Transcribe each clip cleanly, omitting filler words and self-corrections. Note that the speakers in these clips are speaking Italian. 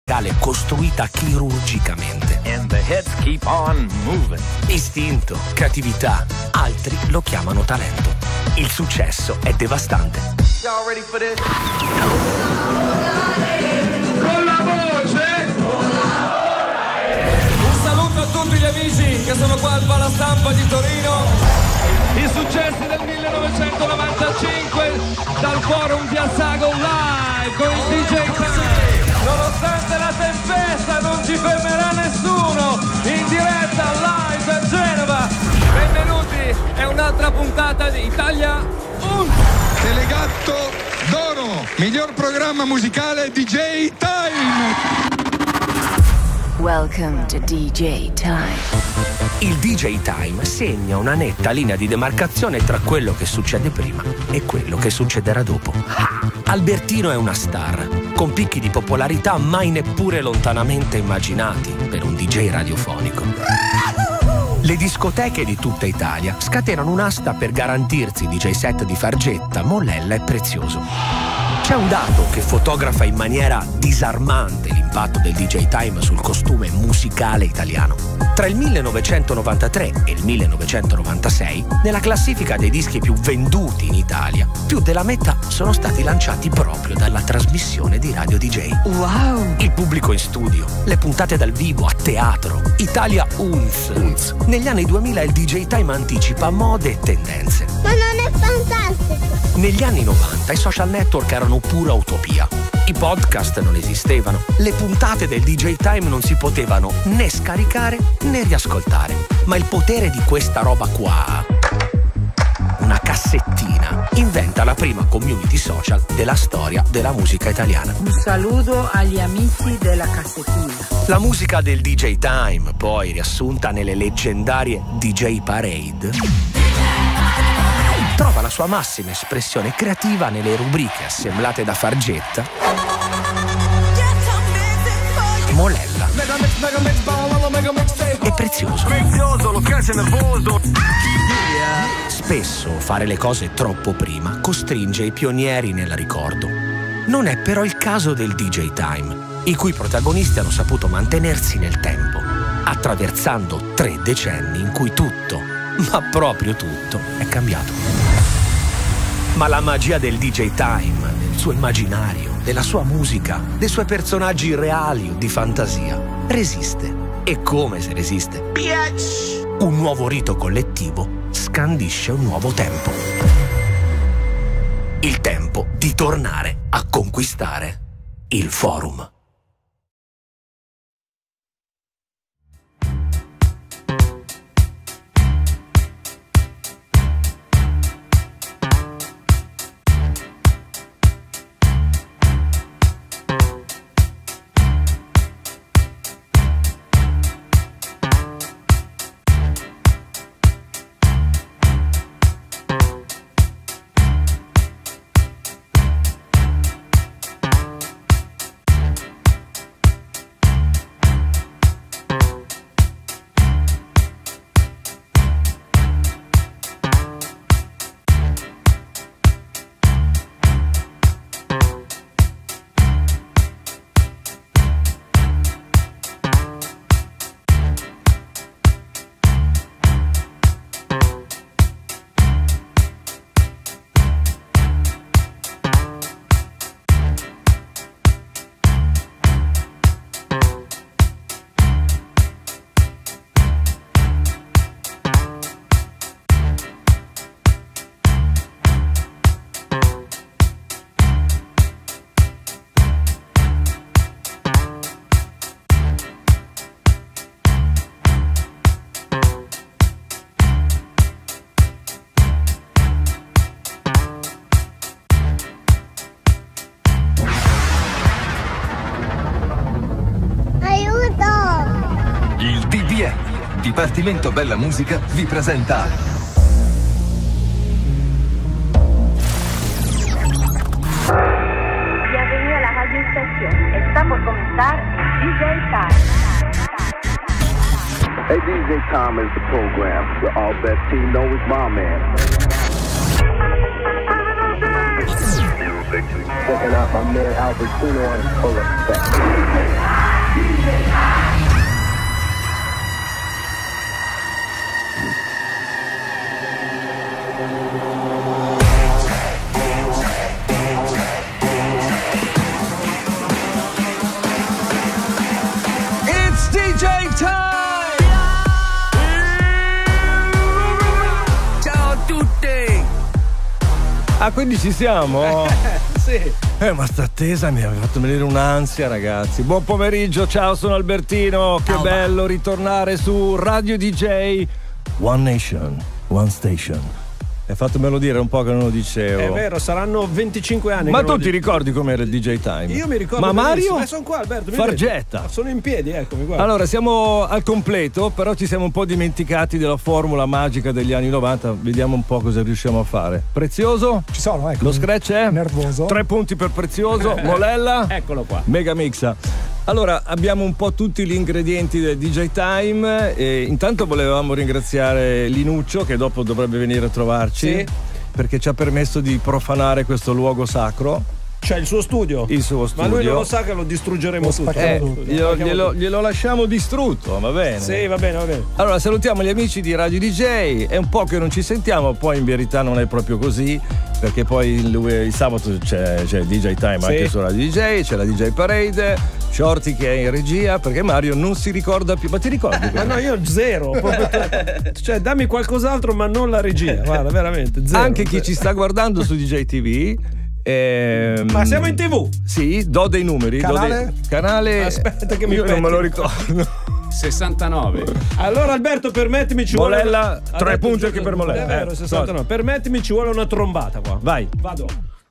costruita chirurgicamente. And the hits keep on moving. Istinto, creatività, altri lo chiamano talento. Il successo è devastante. Y'all ready for this? Con la voce! Un saluto a tutti gli amici che sono qua al Palastampa di Torino. I successi del 1995 dal Forum di Assago live con il DJ Time. Nonostante la tempesta non ci fermerà nessuno, in diretta live da Genova. Benvenuti, è un'altra puntata di Italia 1. Delegato d'oro, miglior programma musicale DJ Time. Welcome to DJ Time. Il DJ Time segna una netta linea di demarcazione tra quello che succede prima e quello che succederà dopo. Albertino è una star, con picchi di popolarità mai neppure lontanamente immaginati per un DJ radiofonico. Le discoteche di tutta Italia scatenano un'asta per garantirsi DJ set di Fargetta, Mollella e Prezioso. C'è un dato che fotografa in maniera disarmante l'impatto del DJ Time sul costume musicale italiano. Tra il 1993 e il 1996, nella classifica dei dischi più venduti in Italia, più della metà sono stati lanciati proprio dalla trasmissione di Radio DJ. Wow! Il pubblico in studio, le puntate dal vivo, a teatro, Italia Unz. Negli anni 2000 il DJ Time anticipa mode e tendenze. Ma non è fantastico! Negli anni 90 i social network erano pura utopia. I podcast non esistevano, le puntate del DJ Time non si potevano né scaricare né riascoltare. Ma il potere di questa roba qua, una cassettina, inventa la prima community social della storia della musica italiana. Un saluto agli amici della cassettina. La musica del DJ Time, poi riassunta nelle leggendarie DJ Parade, trova la sua massima espressione creativa nelle rubriche assemblate da Fargetta, Mollella e Prezioso. Spesso fare le cose troppo prima costringe i pionieri nel ricordo. Non è però il caso del DJ Time, i cui protagonisti hanno saputo mantenersi nel tempo, attraversando 3 decenni in cui tutto, ma proprio tutto, è cambiato. Ma la magia del DJ Time, del suo immaginario, della sua musica, dei suoi personaggi reali o di fantasia, resiste. E come se resiste? Un nuovo rito collettivo scandisce un nuovo tempo. Il tempo di tornare a conquistare il Forum. Dipartimento Bella Musica vi presenta Bienvenue à la radio station. Está por comenzar DJ Time. Hey, DJ Time is the program. The All Best Team know is my man. Checking out my man Albertino on full effect. Time! Ciao a tutti! Ah, quindi ci siamo? Sì. Ma sta attesa mi ha fatto venire un'ansia, ragazzi. Buon pomeriggio, ciao, sono Albertino. Che bello ritornare su Radio DJ. One Nation, One Station. E fatemelo dire un po' che non lo dicevo. È vero, saranno 25 anni. Ma tu ti ricordi com'era il DJ Time? Io mi ricordo. Ma Mario? Sono qua, Alberto. Fargetta. Sono in piedi, eccomi qua. Allora, siamo al completo, però ci siamo un po' dimenticati della formula magica degli anni 90. Vediamo un po' cosa riusciamo a fare. Prezioso? Ci sono, ecco. Lo scratch è? Nervoso. 3 punti per Prezioso. Molella? Eccolo qua. Mega Mixa. Allora, abbiamo un po' tutti gli ingredienti del DJ Time. E intanto volevamo ringraziare Linuccio, che dopo dovrebbe venire a trovarci. Sì. Perché ci ha permesso di profanare questo luogo sacro. Cioè il suo studio. Il suo studio. Ma lui non lo sa che lo distruggeremo tutto. Glielo lasciamo distrutto, va bene? Sì, va bene, va bene. Allora, salutiamo gli amici di Radio DJ. È un po' che non ci sentiamo, poi in verità non è proprio così, perché poi il sabato c'è DJ Time anche su Radio DJ, c'è la DJ Parade, Shorty che è in regia, perché Mario non si ricorda più. Ma ti ricordi? Ma no, io zero. Cioè, dammi qualcos'altro, ma non la regia. Guarda, veramente zero. Anche chi ci sta guardando su DJ TV. Ma siamo in TV? Sì, do dei numeri. Canale. Aspetta che mi io non me lo ricordo. 69. Allora Alberto, permettimi, ci Molella, vuole 3 punti anche per Molella. È vero, 69. Permettimi, ci vuole una trombata qua. Vai. Vado.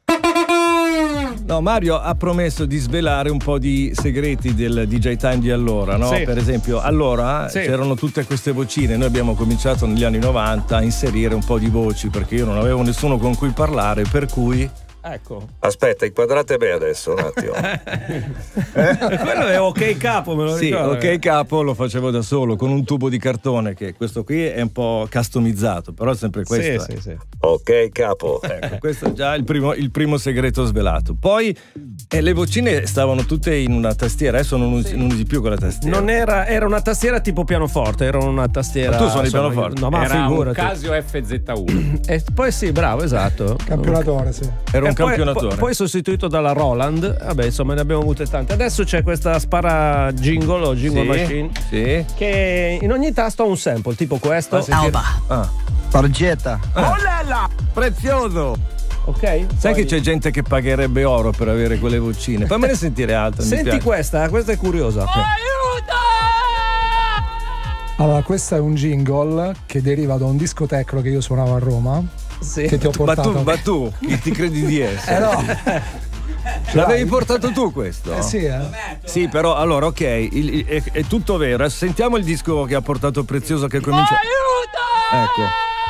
No, Mario ha promesso di svelare un po' di segreti del DJ Time di allora, no? Sì. Per esempio, allora c'erano tutte queste vocine. Noi abbiamo cominciato negli anni 90 a inserire un po' di voci, perché io non avevo nessuno con cui parlare, per cui... Ecco. Aspetta, inquadrate bene adesso un attimo. Quello è OK Capo, me lo ricordo. Sì, OK Capo lo facevo da solo con un tubo di cartone, che questo qui è un po' customizzato, però è sempre questo. Sì. OK Capo. Ecco, questo è già il primo segreto svelato. Poi le vocine stavano tutte in una tastiera, adesso non usi più quella tastiera. Non era una tastiera tipo pianoforte, era una tastiera. Ma tu suoni il pianoforte? No, ma era figurati. un Casio FZ1. E poi sì, bravo, esatto. Campionatore, sì. Era un campionatore. Poi sostituito dalla Roland. Vabbè, insomma, ne abbiamo avute tante. Adesso c'è questa spara jingle o jingle machine. Sì. Che in ogni tasto ha un sample, tipo questo. Fargetta. Molella! Prezioso! Ok? Sai che c'è gente che pagherebbe oro per avere quelle vocine? Fammene sentire altre. Senti questa è curiosa. Allora, questo è un jingle che deriva da un disco techno che io suonavo a Roma. Sì. Che ti ho portato. Ma tu chi ti credi di essere? No. L'avevi portato tu questo? Sì, Sì, però allora ok, è tutto vero. Sentiamo il disco che ha portato Prezioso che comincia. Aiuto! Ecco.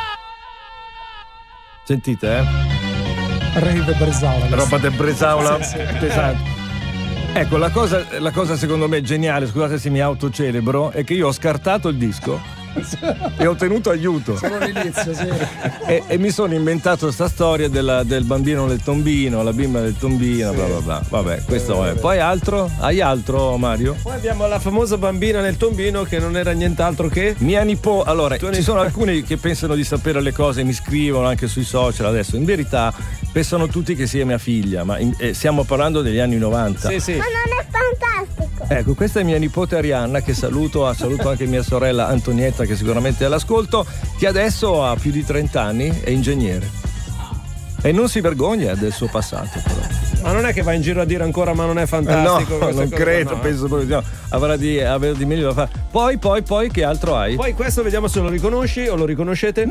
Sentite, Rave Bresaola. Roba del Bresaola sì. pesante. Ecco, la cosa secondo me geniale, scusate se mi autocelebro, è che io ho scartato il disco e ho ottenuto aiuto. Sono all'inizio, sì. E mi sono inventato sta storia del bambino nel tombino, la bimba nel tombino, bla bla bla. Vabbè, questo è. Poi altro? Hai altro, Mario? Poi abbiamo la famosa bambina nel tombino che non era nient'altro che mia nipote. Allora, ci sono alcuni che pensano di sapere le cose, mi scrivono anche sui social adesso. In verità pensano tutti che sia mia figlia, ma stiamo parlando degli anni 90. Sì. Ma non è fantastico. Ecco, questa è mia nipote Arianna, che saluto anche mia sorella Antonietta, che sicuramente è all'ascolto, che adesso ha più di 30 anni, è ingegnere e non si vergogna del suo passato, però. Ma non è che va in giro a dire ancora ma non è fantastico? No, non credo, no. penso proprio avrà di meglio da fare. Poi che altro hai? Poi questo vediamo se lo riconosci o lo riconoscete.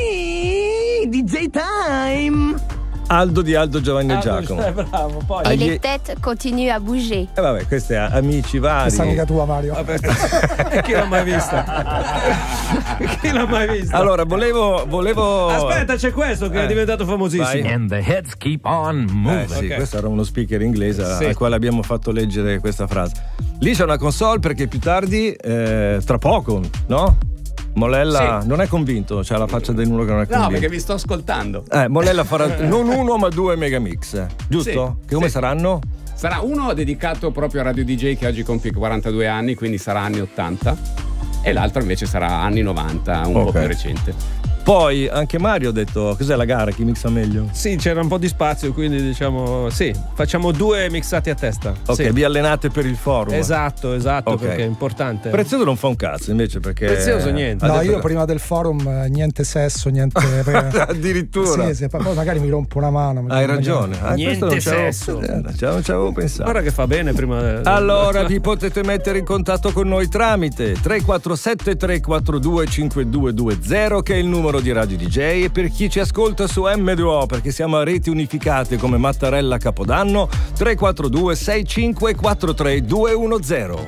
DJ Time. Aldo di Aldo Giovanni e Giacomo. Bravo, poi. Et les têtes continuent à bouger. Vabbè, questi amici vari. Questa amica tua, Mario. Vabbè, chi l'ha mai vista? Chi l'ha mai vista? Allora, volevo. Aspetta, c'è questo che è diventato famosissimo. Vai. And the heads keep on moving. Sì, Ok. questo era uno speaker inglese al quale abbiamo fatto leggere questa frase. Lì c'è una console perché più tardi, tra poco, no? Molella non è convinto, c'ha la faccia di uno che non è convinto. No, perché vi sto ascoltando. Molella farà non uno ma 2 megamix, giusto? Sì, che come saranno? Sarà uno dedicato proprio a Radio DJ che oggi compie 42 anni, quindi sarà anni 80, e l'altro invece sarà anni 90, un po' più recente. Poi anche Mario ha detto: cos'è la gara? Chi mixa meglio? Sì, c'era un po' di spazio, quindi diciamo sì, facciamo 2 mixati a testa. Ok, sì. Vi allenate per il forum. Esatto, Okay. perché è importante. Prezioso non fa un cazzo invece, perché Prezioso niente. No, io prima del forum niente sesso, niente addirittura. Sì, poi magari mi rompo una mano. Hai ragione. Niente sesso. Non ci avevo pensato. Guarda che fa bene prima. Allora vi potete mettere in contatto con noi tramite 347 342 5220, che è il numero di Radio DJ, e per chi ci ascolta su M2O, perché siamo a reti unificate come Mattarella Capodanno, 342 6543 210.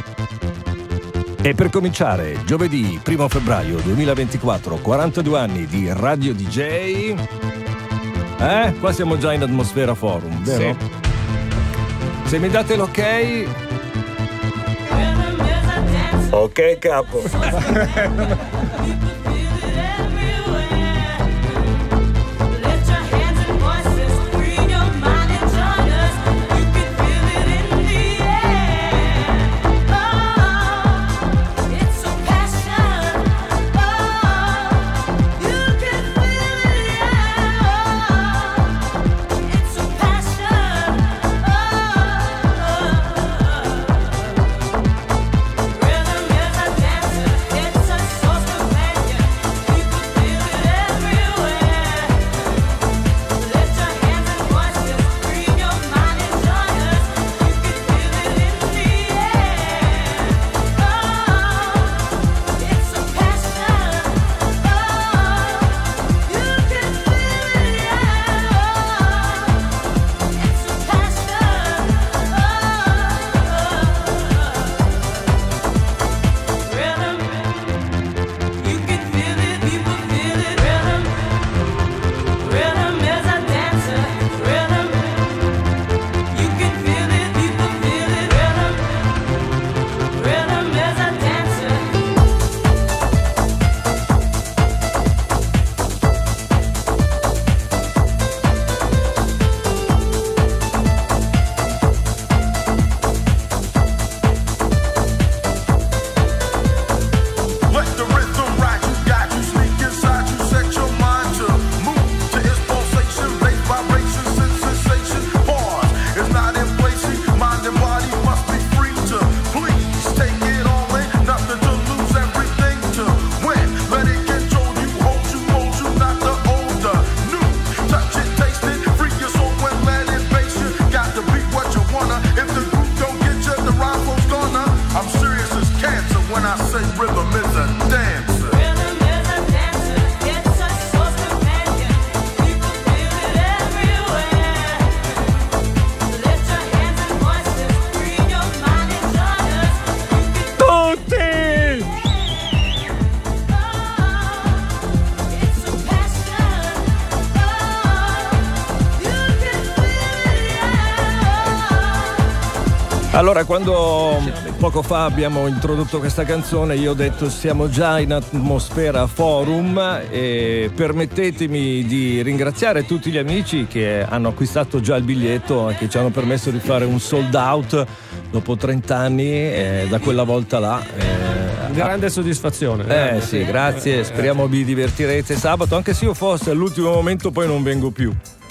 E per cominciare, giovedì 1 febbraio 2024, 42 anni di Radio DJ. Qua siamo già in atmosfera forum, vero? Sì. Se mi date l'ok. Ok, capo. Allora, quando poco fa abbiamo introdotto questa canzone, io ho detto siamo già in atmosfera forum, e permettetemi di ringraziare tutti gli amici che hanno acquistato già il biglietto e che ci hanno permesso di fare un sold out dopo 30 anni, da quella volta là. Grande soddisfazione. Sì, grazie, speriamo vi divertirete sabato, anche se io forse all'ultimo momento poi non vengo più.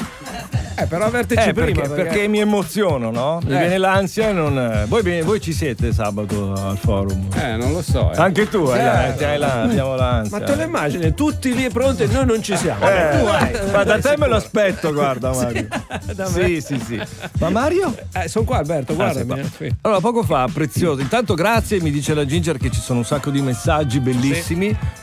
Però averteci prima perché mi emoziono, no? Mi viene l'ansia e non. Voi ci siete sabato al forum? Non lo so. Anche tu, abbiamo l'ansia. Ma te lo immagini? Tutti lì pronti, noi non ci siamo. Ma da te me lo aspetto, guarda Mario. Sì. Ma Mario? Sono qua, Alberto, guardami. Allora, poco fa, prezioso. Intanto grazie, mi dice la Ginger che ci sono un sacco di messaggi bellissimi. Sì.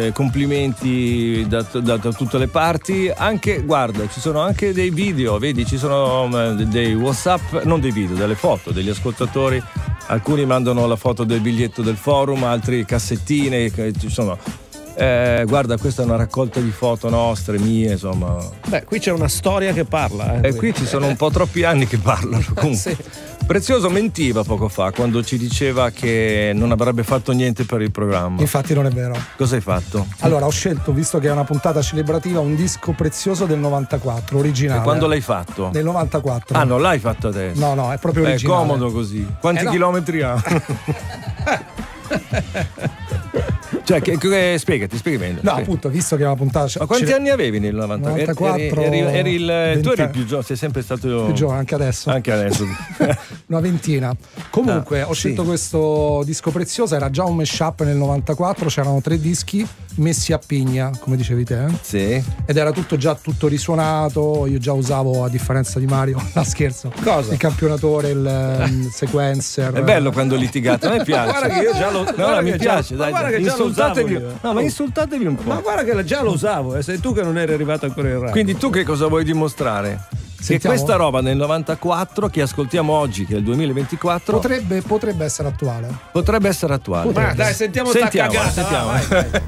Complimenti da tutte le parti. Anche, guarda, ci sono anche dei video, vedi, ci sono dei WhatsApp, non dei video, delle foto degli ascoltatori. Alcuni mandano la foto del biglietto del forum, altri cassettine, insomma. Guarda, questa è una raccolta di foto nostre, mie, insomma. Beh, qui c'è una storia che parla. E qui ci sono un po' troppi anni che parlano. Sì. Prezioso mentiva poco fa quando ci diceva che non avrebbe fatto niente per il programma. Infatti non è vero. Cosa hai fatto? Allora, ho scelto, visto che è una puntata celebrativa, un disco prezioso del 94, originale. E quando l'hai fatto? Del 94. Ah, non l'hai fatto adesso? No, è proprio originale. È comodo così. Quanti chilometri ha? Cioè, spiegati meglio. No, appunto, visto che la puntata. Ma quanti anni avevi nel 94? Tu eri più giovane, sei sempre stato più giovane, anche adesso. Una ventina. Comunque, ho scelto questo disco prezioso, era già un mashup nel 94, c'erano 3 dischi messi a pigna, come dicevi te. Sì. Ed era tutto risuonato, io già usavo, a differenza di Mario, no scherzo. Cosa? Il campionatore, il sequencer. È bello quando litigate, a me piace. Guarda che io già lo No, mi piace, dai. Guarda che già lo usavo io. No, ma insultatevi un po'. Ma guarda che già lo usavo, sei tu che non eri arrivato ancora in radio. Quindi tu che cosa vuoi dimostrare? Sentiamo? Che questa roba nel 94 che ascoltiamo oggi, che è il 2024, potrebbe essere attuale. Potrebbe essere attuale. Ma dai, sentiamo sta cagata. Sentiamo. Vai.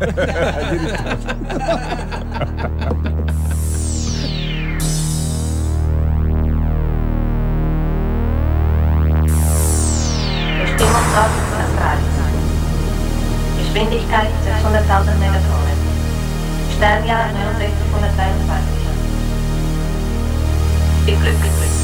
Geschwindigkeit 600.000 Megatonen. Sternjahr 6953. Ik Glück.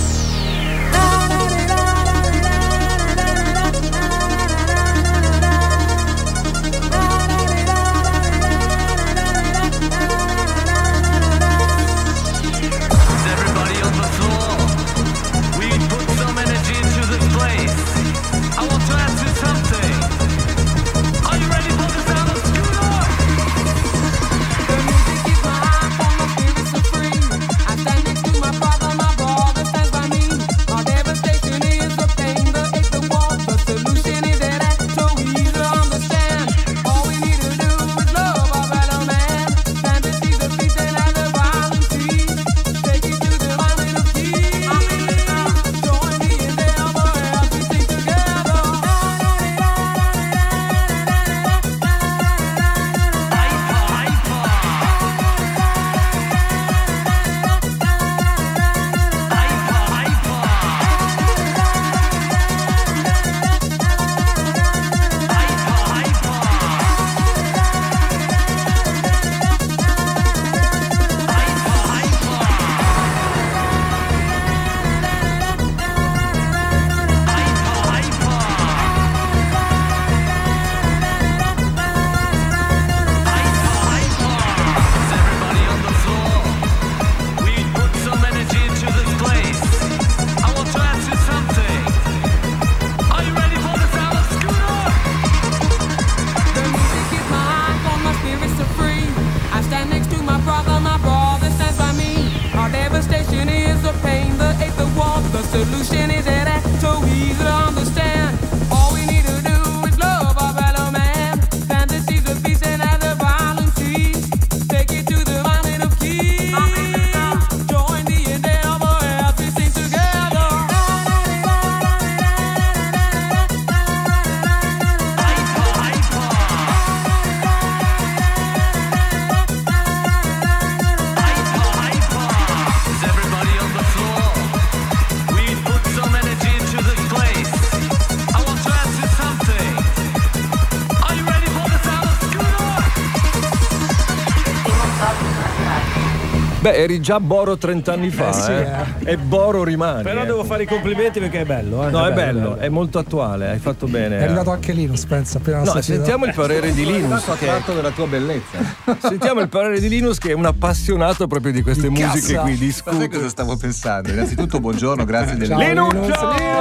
Beh, eri già Boro 30 anni fa, sì, e Boro rimane. Però devo fare i complimenti perché è bello. No, è bello, è molto attuale, hai fatto bene. È arrivato anche Linus, pensa. Appena no, sentiamo il parere di Linus. Che ha fatto della tua bellezza. Sentiamo il parere di Linus, che è un appassionato proprio di queste musiche qui. Di sai cosa stavo pensando? Innanzitutto, buongiorno, grazie del Linus!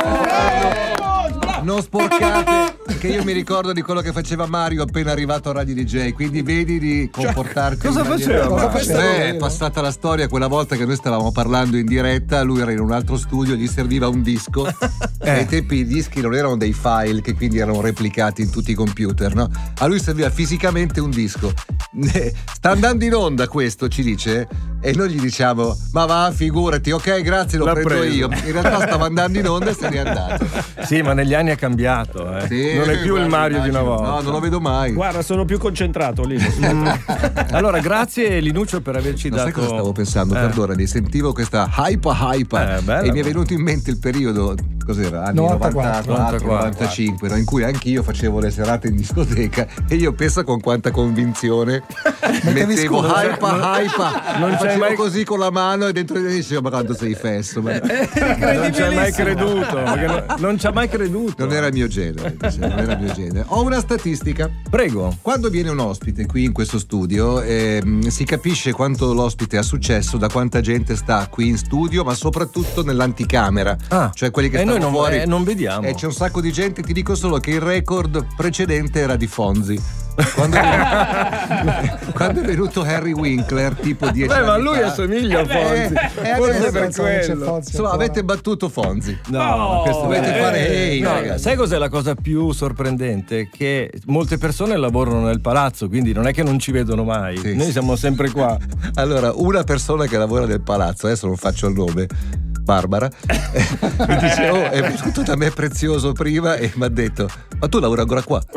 Non sporcate, perché io mi ricordo di quello che faceva Mario appena arrivato a Radio DJ, quindi vedi di comportarti. Cosa faceva? È passata la storia quella volta che noi stavamo parlando in diretta, lui era in un altro studio, gli serviva un disco. Ai tempi i dischi non erano dei file che quindi erano replicati in tutti i computer, no? A lui serviva fisicamente un disco. Sta andando in onda questo, ci dice, e noi gli diciamo: ma va, figurati, ok, grazie, lo prendo io. In realtà stava andando in onda e se n'è andato. Sì, ma negli anni è cambiato, Sì, non è più il Mario di una volta. No, non lo vedo mai. Guarda, sono più concentrato lì. Allora, grazie Linuccio per averci dato. Sai cosa stavo pensando? Perdonami, sentivo questa hype e mi è venuto in mente il periodo, cos'era? Anni 94, no, in cui anch'io facevo le serate in discoteca e io penso con quanta convinzione mettevo hype. Non facevo mai così con la mano e dentro di me dicevo ma quanto sei fesso, ma... non ci ha mai creduto, non ci ha mai creduto. Non era il mio genere, non era il mio genere. Ho una statistica. Prego. Quando viene un ospite qui in questo studio si capisce quanto l'ospite ha successo da quanta gente sta qui in studio, ma soprattutto nell'anticamera, cioè quelli che stanno fuori. Non vediamo. C'è un sacco di gente, ti dico solo che il record precedente era di Fonzi. Quando è venuto Harry Winkler tipo 10 anni ma lui fa. assomiglia a Fonzi, forse per quello. Insomma, avete battuto Fonzi. No, dovete fare ragazzi. Sai cos'è la cosa più sorprendente? Che molte persone lavorano nel palazzo, quindi non è che non ci vedono mai. Sì, noi siamo sempre qua. Allora, una persona che lavora nel palazzo, adesso non faccio il nome, Barbara, mi dice è venuto da me Prezioso prima e mi ha detto ma tu lavori ancora qua?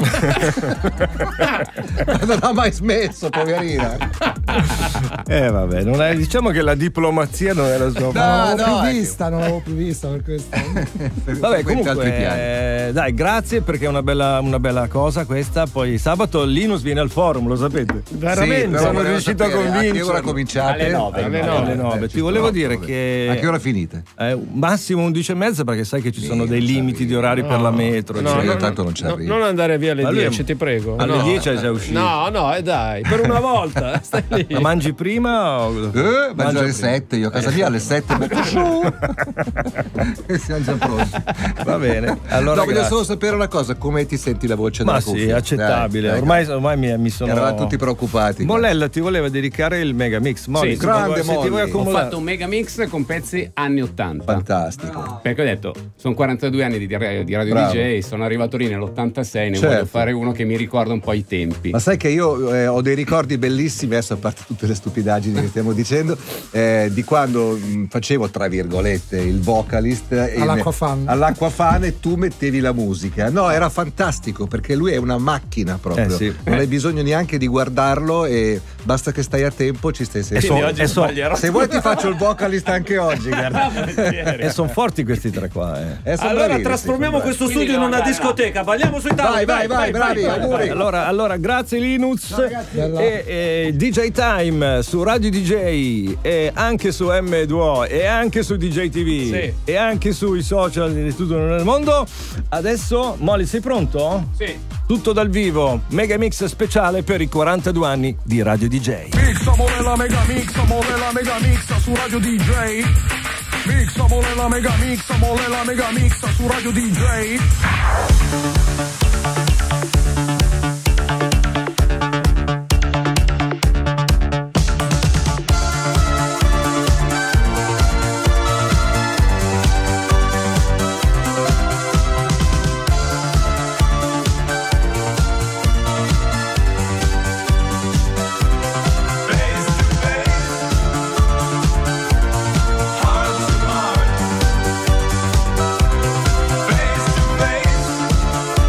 Non ha mai smesso, poverina. Vabbè, diciamo che la diplomazia non è la sua non l'avevo più vista per questo. Vabbè, comunque dai, grazie, perché è una bella cosa questa. Poi sabato Linus viene al forum, lo sapete? Veramente sono riuscito a convincere. A che ora cominciate? Alle 9. Ti volevo dire che a che ora finite? Massimo 11:30, perché sai che ci sono dei limiti di orari per la metro. Io tanto non ci arrivo. Non andare via alle 10, ti prego. Alle 10 è già uscito. No, dai, per una volta stai lì. Ma mangi prima o mangio alle 7, io a casa mia alle 7 metto su. E siamo già pronti. Va bene. Allora voglio solo sapere una cosa, come ti senti la voce della cuffia? Ma sì, accettabile. Ormai mi sono. Eravamo tutti preoccupati. Mollella ti voleva dedicare il Megamix. Sì, grande Molly. Ho fatto un Megamix con pezzi anni 80. Fantastico. Perché ho detto, sono 42 anni di Radio Bravo. DJ, sono arrivato lì nell'86, ne Certo. voglio fare uno che mi ricorda un po' i tempi. Ma sai che io ho dei ricordi bellissimi, adesso a parte tutte le stupidaggini che stiamo dicendo, di quando facevo tra virgolette il vocalist all'Acquafan e tu mettevi la musica. No, era fantastico perché lui è una macchina proprio. Sì. Non hai bisogno neanche di guardarlo e basta che stai a tempo, ci stai sempre. Se vuoi ti faccio il vocalist anche oggi, guarda. E sono forti questi tre qua. Allora trasformiamo questo studio in una discoteca, balliamo sui tavoli. Vai, bravi. Allora, grazie Linus. E DJ Time su Radio DJ e anche su M2O e anche su DJ TV e anche sui social di tutto nel mondo. Adesso, Molly, sei pronto? Sì. Tutto dal vivo, Megamix speciale per i 42 anni di Radio DJ. Mixa, molela, Megamix su Radio DJ. Mixa, molela, Megamix su Radio DJ. Face to face,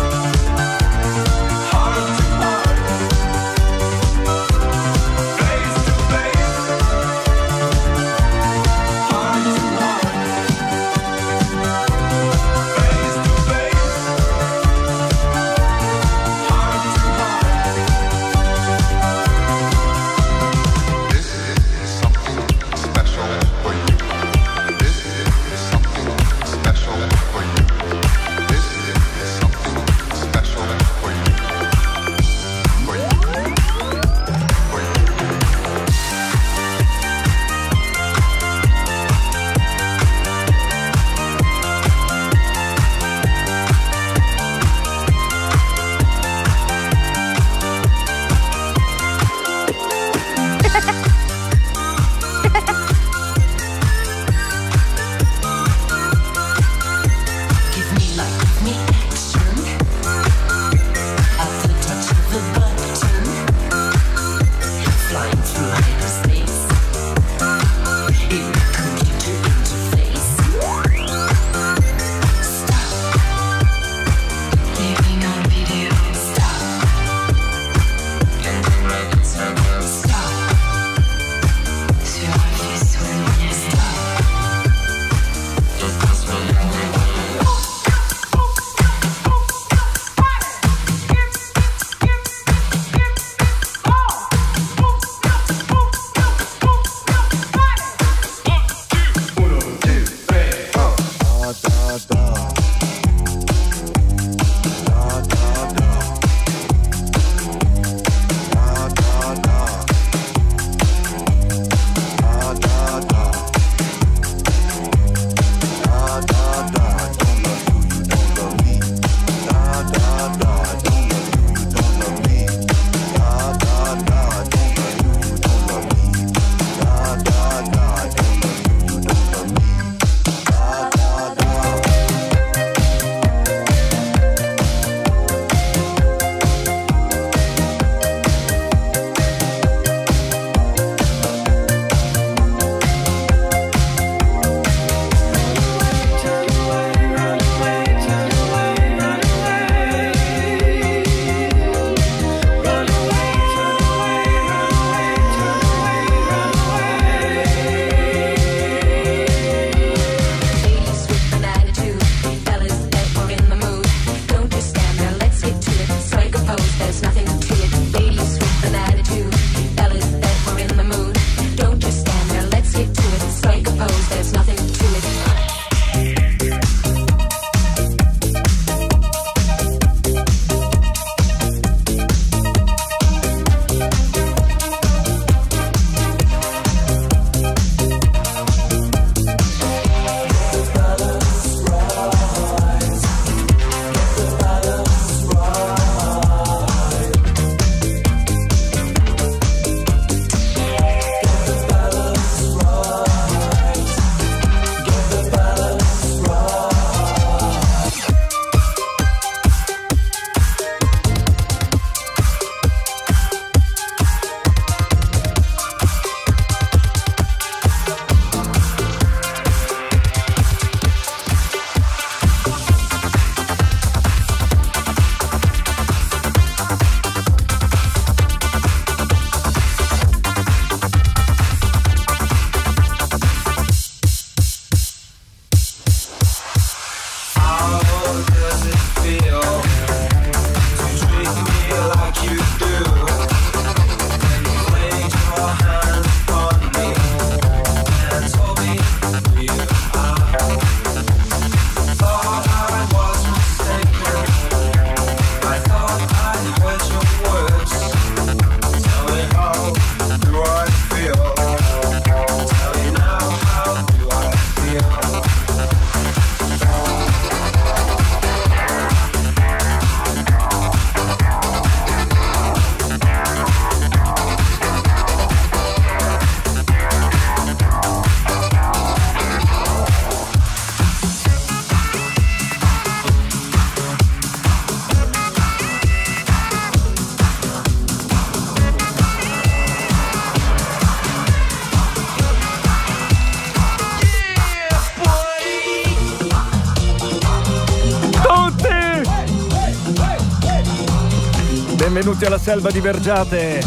Benvenuti alla selva di Vergiate.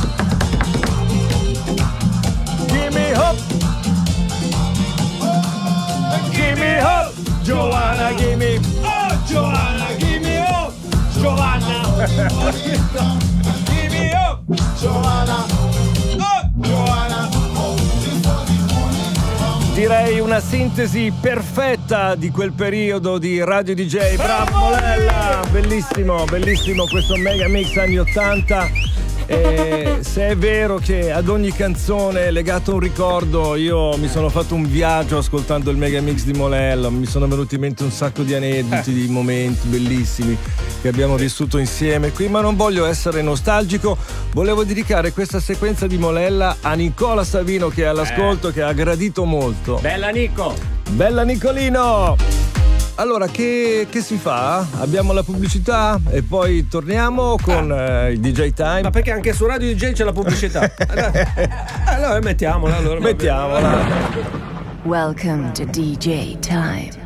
Gimme hop, gimme hop, Giovanna, gimme, oh Giovanna, gimme hop, Giovanna, gimme hop, Giovanna, oh Giovanna. Direi una sintesi perfetta di quel periodo di Radio DJ. Bravo Molella, bellissimo, bellissimo questo mega mix anni 80. E se è vero che ad ogni canzone è legato un ricordo, io mi sono fatto un viaggio ascoltando il mega mix di Molella, mi sono venuti in mente un sacco di aneddoti, di momenti bellissimi che abbiamo vissuto insieme qui, ma non voglio essere nostalgico, volevo dedicare questa sequenza di Molella a Nicola Savino che è all'ascolto, che ha gradito molto. Bella Nico! Bella Nicolino! Allora, che si fa? Abbiamo la pubblicità e poi torniamo con il DJ Time. Ma perché anche su Radio DJ c'è la pubblicità? Allora mettiamola. Mettiamola. Welcome to DJ Time.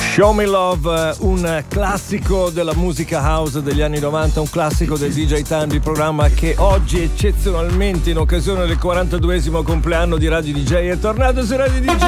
Show Me Love, un classico della musica house degli anni 90, un classico del DJ Time, il programma che oggi eccezionalmente in occasione del 42esimo compleanno di Radio DJ è tornato su Radio DJ.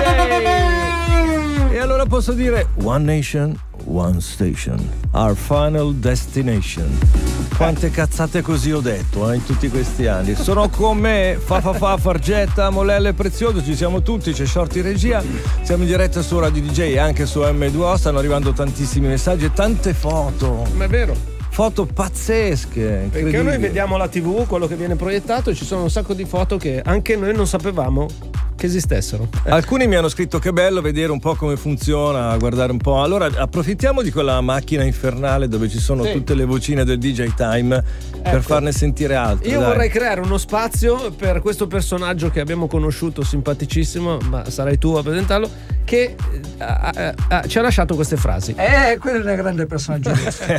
E allora posso dire One Nation, One Station, Our Final Destination. Quante cazzate così ho detto in tutti questi anni. Sono con me Fargetta, Molelle Prezioso, ci siamo tutti, c'è Shorty regia, siamo in diretta su Radio DJ e anche su M2O, stanno arrivando tantissimi messaggi e tante foto. Ma è vero. Foto pazzesche. Perché noi vediamo la TV, quello che viene proiettato, e ci sono un sacco di foto che anche noi non sapevamo che esistessero. Alcuni mi hanno scritto che bello vedere un po' come funziona, guardare un po'. Allora approfittiamo di quella macchina infernale dove ci sono tutte le vocine del DJ Time per farne sentire altre. Io vorrei creare uno spazio per questo personaggio che abbiamo conosciuto, simpaticissimo, ma sarai tu a presentarlo, che ci ha lasciato queste frasi. Quello è un grande personaggio.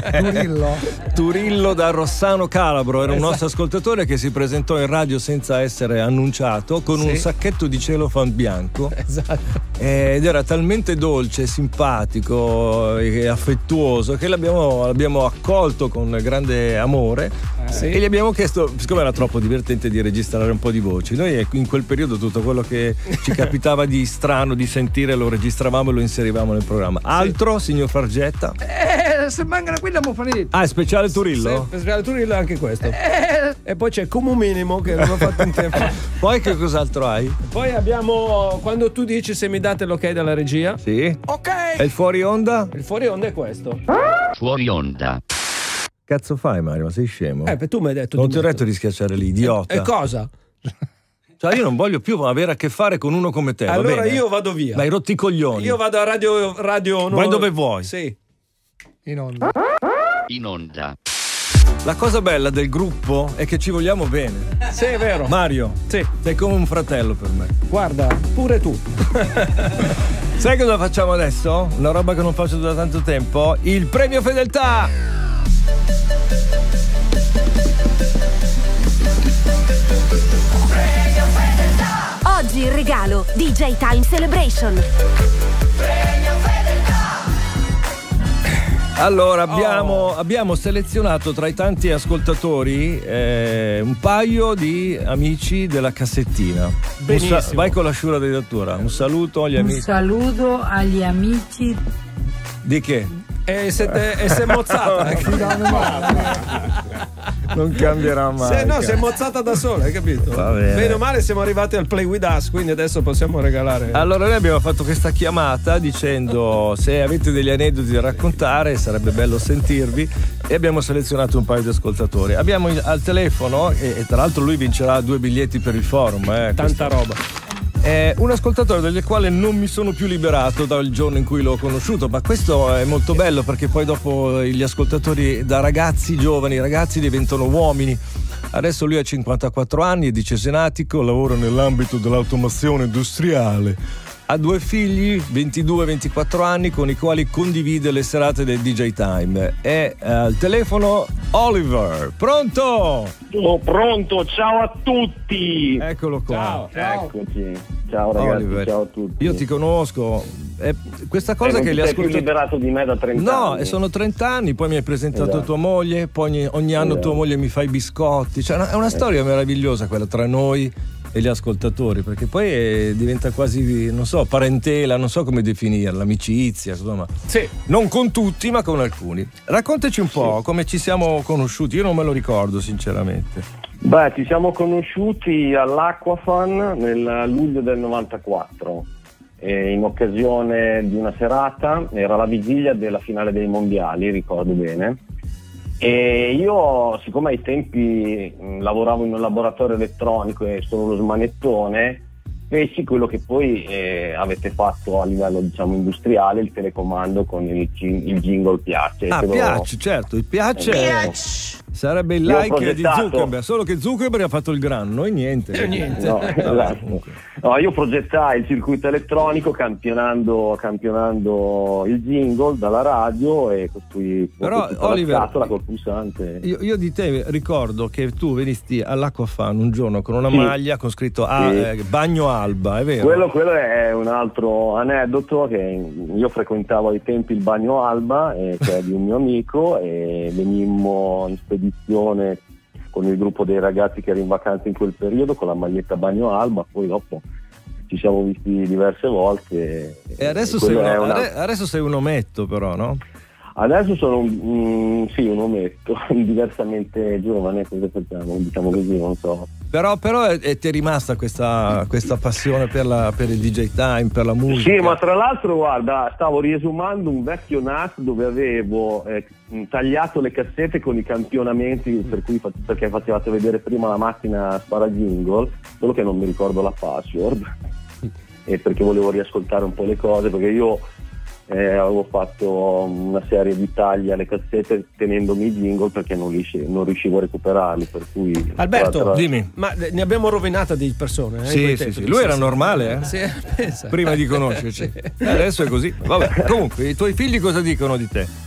Turillo da Rossano Calabro era un nostro ascoltatore che si presentò in radio senza essere annunciato con un sacchetto di celofan bianco. Esatto. Ed era talmente dolce, simpatico e affettuoso che l'abbiamo accolto con grande amore e gli abbiamo chiesto, siccome era troppo divertente, di registrare un po' di voci. Noi in quel periodo tutto quello che ci capitava di strano di sentire lo registravamo e lo inserivamo nel programma. Altro, signor Fargetta? Se mancano quelli abbiamo finito. È speciale Turillo? Sì, speciale Turillo è anche questo. E poi c'è Como Minimo che non ho fatto in tempo. Poi che cos'altro hai? Poi abbiamo, quando tu dici se mi date l'ok dalla regia. Sì. Ok. E il fuori onda? Il fuori onda è questo. Fuori onda. Cazzo fai, Mario? Sei scemo? Tu mi hai detto. Non ti ho detto di schiacciare lì, idiota. E cosa? Cioè io non voglio più avere a che fare con uno come te. Allora va bene? io vado via. Dai, rotti i coglioni. Io vado a radio. Vai dove vuoi. Sì. In onda. In onda. La cosa bella del gruppo è che ci vogliamo bene. Sì, è vero. Mario, sì, sei come un fratello per me. Guarda, pure tu. Sai cosa facciamo adesso? Una roba che non faccio da tanto tempo. Il premio fedeltà. Oggi il regalo DJ Time Celebration. Allora abbiamo selezionato tra i tanti ascoltatori un paio di amici della cassettina. Vai con la sciura di lettura. Un saluto agli amici. Un saluto agli amici. Di che? E si è mozzata. Non cambierà mai. Si è mozzata da sola, hai capito? Bene o male siamo arrivati al Play With Us, quindi adesso possiamo regalare. Allora noi abbiamo fatto questa chiamata dicendo se avete degli aneddoti da raccontare sarebbe bello sentirvi, e abbiamo selezionato un paio di ascoltatori. Abbiamo al telefono, e tra l'altro lui vincerà 2 biglietti per il forum. Tanta roba. Un ascoltatore del quale non mi sono più liberato dal giorno in cui l'ho conosciuto, ma questo è molto bello perché poi dopo gli ascoltatori da ragazzi giovani, ragazzi diventano uomini. Adesso lui ha 54 anni, è di Cesenatico, lavora nell'ambito dell'automazione industriale. Ha 2 figli, 22-24 anni, con i quali condivide le serate del DJ Time. È al telefono Oliver. Pronto? Pronto, ciao a tutti. Eccolo qua. Ciao. Eccoci. Ciao ragazzi, Oliver. Ciao a tutti. Io ti conosco. Questa cosa che li ascolto. Non ti sei liberato di me da 30 anni. No, sono 30 anni, poi mi hai presentato tua moglie, poi ogni anno tua moglie mi fa i biscotti. Cioè, è una storia meravigliosa quella tra noi e gli ascoltatori, perché poi diventa quasi, non so, parentela, non so come definirla, amicizia, insomma. Sì. Non con tutti, ma con alcuni. Raccontaci un po' come ci siamo conosciuti, io non me lo ricordo sinceramente. Beh, ci siamo conosciuti all'Aquafan nel luglio del 94, in occasione di una serata, era la vigilia della finale dei mondiali, ricordo bene. E io, siccome ai tempi lavoravo in un laboratorio elettronico e sono uno smanettone, feci quello che poi avete fatto a livello, diciamo, industriale, il telecomando con il jingle Piace. Piace, certo, il Piace. Sarebbe il like di Zuckerberg, solo che Zuckerberg ha fatto il grano e niente. No, esatto. No, io progettai il circuito elettronico campionando il jingle dalla radio e costruì Oliver, col pulsante. Io di te ricordo che tu venisti all'Acquafan un giorno con una maglia con scritto Bagno Alba, è vero? Quello è un altro aneddoto, che io frequentavo ai tempi il Bagno Alba, che è di un mio amico, e venimmo in spedizione con il gruppo dei ragazzi che era in vacanza in quel periodo con la maglietta Bagno Alba, poi dopo ci siamo visti diverse volte e adesso sei un ometto, però, no? Adesso sono un ometto diversamente giovane, cosa facciamo, diciamo così, non so. Però ti è rimasta questa passione per il DJ Time, per la musica? Sì, ma tra l'altro, guarda, stavo riesumando un vecchio NAS dove avevo tagliato le cassette con i campionamenti, perché facevate vedere prima la macchina spara jingle, solo che non mi ricordo la password e perché volevo riascoltare un po' le cose, perché io avevo fatto una serie di tagli alle cassette tenendomi i jingle perché non riuscivo a recuperarli, per cui Alberto, dimmi, ma ne abbiamo rovinata di persone, sì. Lui era normale, Sì, prima di conoscerci. Adesso è così. Vabbè, comunque i tuoi figli cosa dicono di te?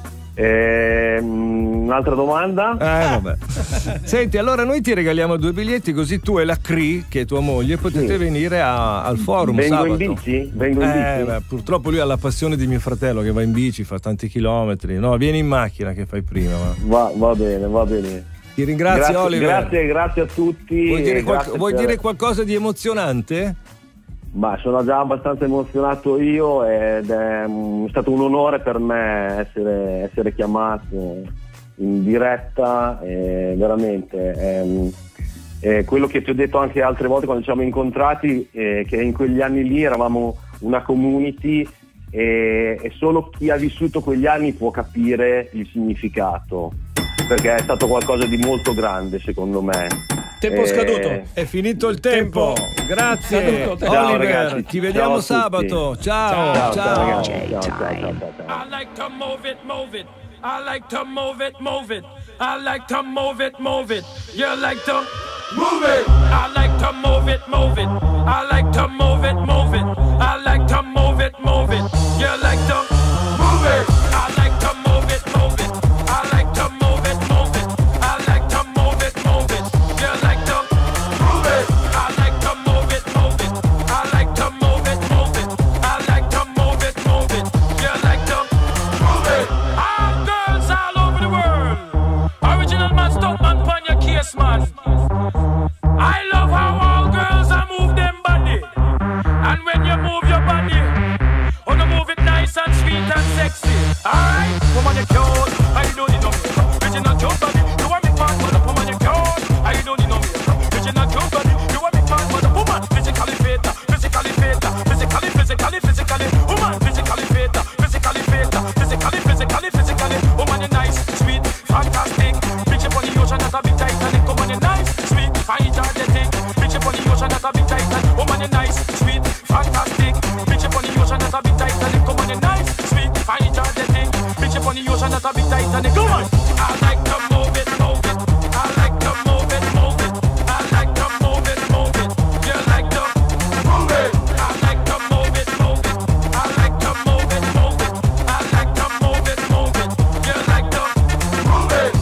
Un'altra domanda? Vabbè. Senti, allora noi ti regaliamo 2 biglietti, così tu e la Cri, che è tua moglie, potete venire al forum sabato. Vengo in bici? Purtroppo lui ha la passione di mio fratello che va in bici, fa tanti chilometri. No, vieni in macchina che fai prima. Va bene. Ti ringrazio, Oliver. Grazie a tutti. Vuoi dire qualcosa di emozionante? Ma sono già abbastanza emozionato io ed è stato un onore per me essere chiamato in diretta, veramente. Quello che ti ho detto anche altre volte quando ci siamo incontrati, che in quegli anni lì eravamo una community e solo chi ha vissuto quegli anni può capire il significato, perché è stato qualcosa di molto grande, secondo me. Tempo scaduto. È finito il tempo. Grazie Oliver, ragazzi. Ti vediamo sabato. Ciao. Ciao. I like to move it. I like to move it. I like to move it. You like to move it. I like to move it. I like to move it. I like to move it. You like to move it. I like to move it. I like to move it. I like to move it. You like to move it. I like to move it. I like to move it. I like to move it. You like to move it. All girls all over the world. Original man, stunt man, pon your case, man. I love how all girls are move them body. And when you move your body, oh, you move it nice and sweet and sexy. Alright, woman, you cute. I don't need no makeup. Original cute body. You want me fat, but woman, you cute. I don't need no makeup. Original cute body. You want me fat, but woman, physically fit. Woman, physically fit. Woman, you nice, sweet, fantastic. Bitch up on the ocean at a big Titanic. Woman, you nice, sweet, fine, energetic. Bitch up on the ocean at a big Titanic. Woman, you nice, sweet, fantastic. Bitch up on the ocean at a big Titanic. Woman, you nice, sweet, fine, energetic. Bitch up on the ocean at a big Titanic. Come on, I like to move it. I like to move it. I like to move it. You like to move it. I like to move it. I like to move it. I like to move it. You like to move it.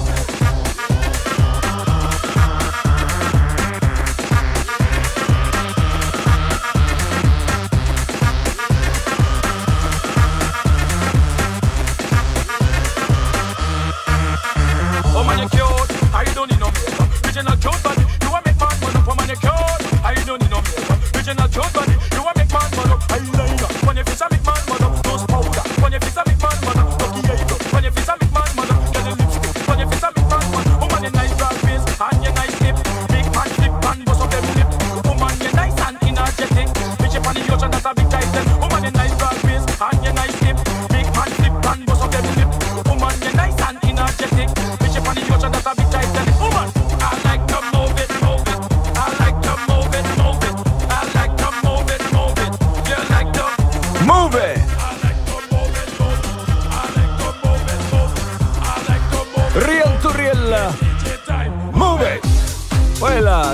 Oh man, you cute. I don't need no makeup. Original cute body. You want make man man up. Oh man, you cute. I don't need no makeup. Original cute body. You want make man man up. Eyeliner. When your face a make man man up. Nose powder. When your face a make man man up. Lucky eyebrow. When your face a make man man up. Get a lipstick. When your face a make man man up. Oh man, you nice broad face and you nice lip. Big man flip and bust up them lip. Oh man, you nice and energetic. Bitch up on the ocean that's a big titan. Oh man, you nice broad face and you nice lip. Big man flip and bust up them lip. Oh man, you nice and energetic. Bitch up on the ocean that's a big titan. Oh man, I like to move it. I like to move it. I like to move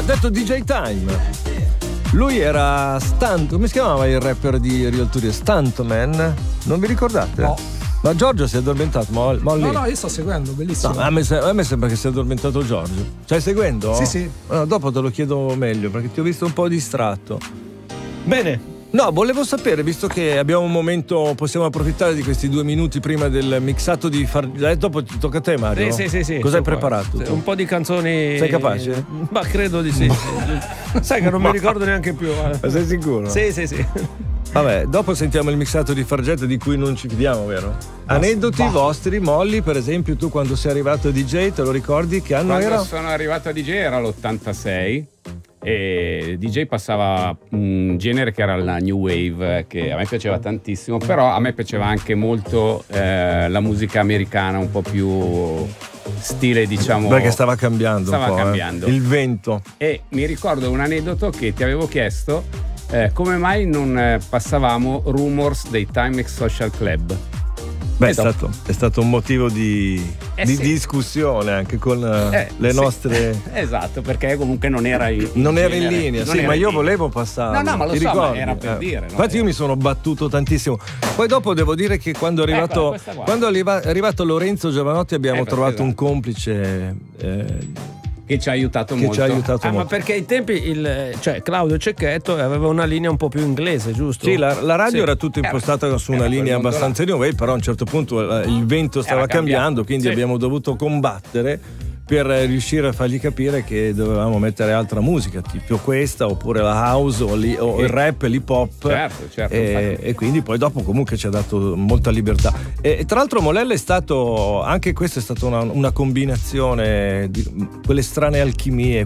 detto DJ Time. Lui era come si chiamava il rapper di Real Tour? Stuntman? Non vi ricordate? No. Ma Giorgio si è addormentato, No, io sto seguendo, bellissimo. No, a me sembra che sia addormentato Giorgio. Stai seguendo? Sì. No, dopo te lo chiedo meglio perché ti ho visto un po' distratto. Bene. No, volevo sapere, visto che abbiamo un momento, possiamo approfittare di questi 2 minuti prima del mixato di dopo ti tocca a te, Mario. Sì. Cosa hai preparato? Un po' di canzoni. Sei capace? Ma credo di sì. Sai che non mi ricordo neanche più. Ma sei sicuro? Sì. Vabbè, dopo sentiamo il mixato di Fargetta di cui non ci fidiamo, vero? Aneddoti vostri, Molly, per esempio, tu quando sei arrivato a DJ, te lo ricordi che anno era? Quando sono arrivato a DJ era l'86 e DJ passava un genere che era la New Wave, che a me piaceva tantissimo, però a me piaceva anche molto la musica americana, un po' più stile, diciamo, perché stava cambiando un po', cambiando. Il vento. E mi ricordo un aneddoto che ti avevo chiesto, come mai non passavamo Rumors dei Timex Social Club. Beh, è stato un motivo di discussione anche con le nostre. Esatto, perché comunque non era in linea. Sì, ma io volevo passare. No, ma lo so, ma era per dire. No? Infatti, io mi sono battuto tantissimo. Poi dopo devo dire che quando è arrivato Lorenzo Giovanotti abbiamo trovato un complice. Che ci ha aiutato molto. Ma perché ai tempi Claudio Cecchetto aveva una linea un po' più inglese, giusto? Sì, la radio era tutta impostata su una linea abbastanza new wave, però a un certo punto il vento stava cambiando, quindi abbiamo dovuto combattere per riuscire a fargli capire che dovevamo mettere altra musica, tipo questa, oppure la house o il rap, l'hip hop. Certo, e quindi poi dopo comunque ci ha dato molta libertà. E tra l'altro Molella è stato, anche questa è stata una combinazione di quelle strane alchimie,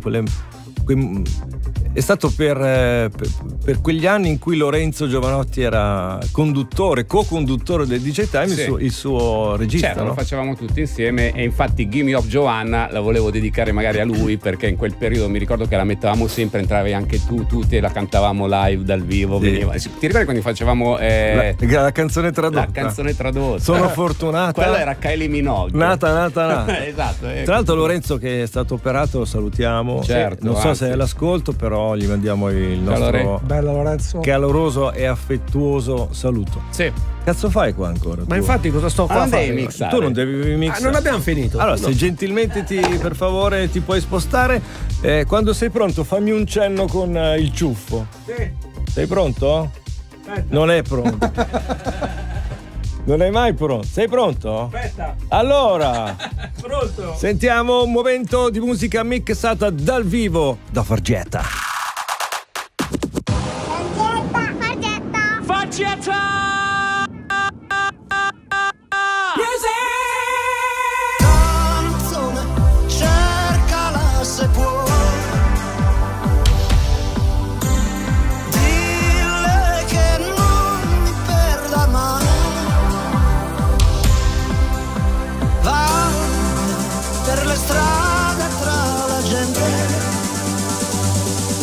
è stato per quegli anni in cui Lorenzo Giovanotti era co-conduttore del DJ Time, il suo regista. Certo, lo facevamo tutti insieme e infatti Gimme Up Joanna la volevo dedicare magari a lui, perché in quel periodo mi ricordo che la mettevamo sempre, entravi anche tu e la cantavamo live dal vivo. Sì. Ti ricordi quando facevamo la canzone tradotta? La canzone tradotta. Sono fortunata. Quella era Kylie Minogue. Nata. Esatto. Tra l'altro Lorenzo che è stato operato lo salutiamo. Certo, non so se è all'ascolto, però gli mandiamo il nostro bello Lorenzo, caloroso e affettuoso saluto. Sì. Cazzo fai qua ancora? Ma infatti cosa sto qua a fare? Tu non devi mixare. Non abbiamo finito. Allora, se gentilmente per favore ti puoi spostare, quando sei pronto fammi un cenno con il ciuffo. Sì. Sei pronto? Aspetta. Non è pronto. Non è mai pronto. Sei pronto? Aspetta. Allora, pronto. Sentiamo un momento di musica mixata dal vivo da Fargetta. Fargetta. Canzone, cercala se puoi. Dille che non mi perda mai. Va per le strade tra la gente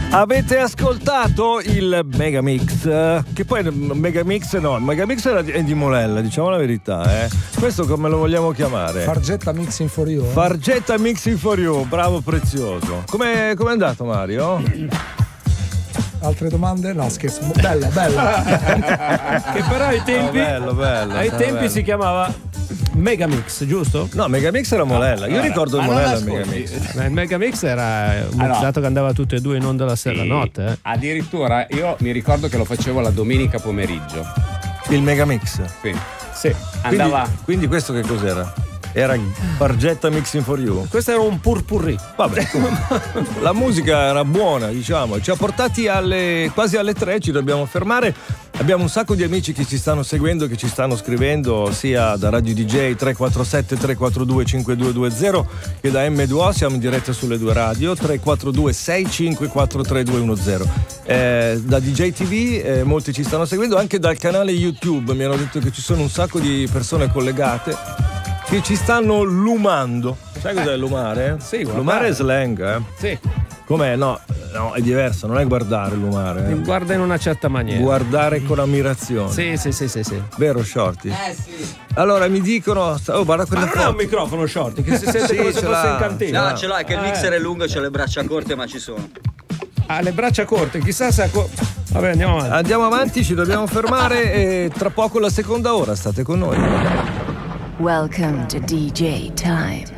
Avete ascoltato il Megamix? Che poi Megamix è di Molella, diciamo la verità, Questo come lo vogliamo chiamare? Fargetta Mixing for You. Fargetta Mixing for You, bravo prezioso. Com'è andato, Mario? Altre domande? No, scherzo. Bella. Che però ai tempi, bello. si chiamava Megamix, giusto? No, Megamix era Molella. Io ricordo il Molella il Megamix. Il Megamix era un mezzato che andava tutte e due in onda la sera, la notte. Addirittura io mi ricordo che lo facevo la domenica pomeriggio. Il Megamix? Sì. Andava. Quindi questo che cos'era? Era Fargetta Mixing for You. Questo era un purpurri. Vabbè, la musica era buona, diciamo. Ci ha portati quasi alle 3, ci dobbiamo fermare. Abbiamo un sacco di amici che ci stanno seguendo, che ci stanno scrivendo sia da Radio DJ 347 342 5220 che da M2O. Siamo in diretta sulle due radio 342 6543 3210. Da DJ TV molti ci stanno seguendo, anche dal canale YouTube. Mi hanno detto che ci sono un sacco di persone collegate che ci stanno lumando. Sai cos'è lumare? Sì, lumare è slang, Sì. Com'è? No, è diverso, non è guardare lumare. Guarda in una certa maniera. Guardare con ammirazione. Sì. Vero, Shorty? Sì. Allora mi dicono, guarda quella foto. Ma non è un microfono, Shorty, che si sente come se fosse in cantina. No, ce l'ha, che il mixer è lungo, c'ha le braccia corte, ma ci sono. Ha le braccia corte, chissà se vabbè, andiamo avanti. Andiamo avanti, ci dobbiamo fermare e tra poco la seconda ora, state con noi. Welcome to DJ Time.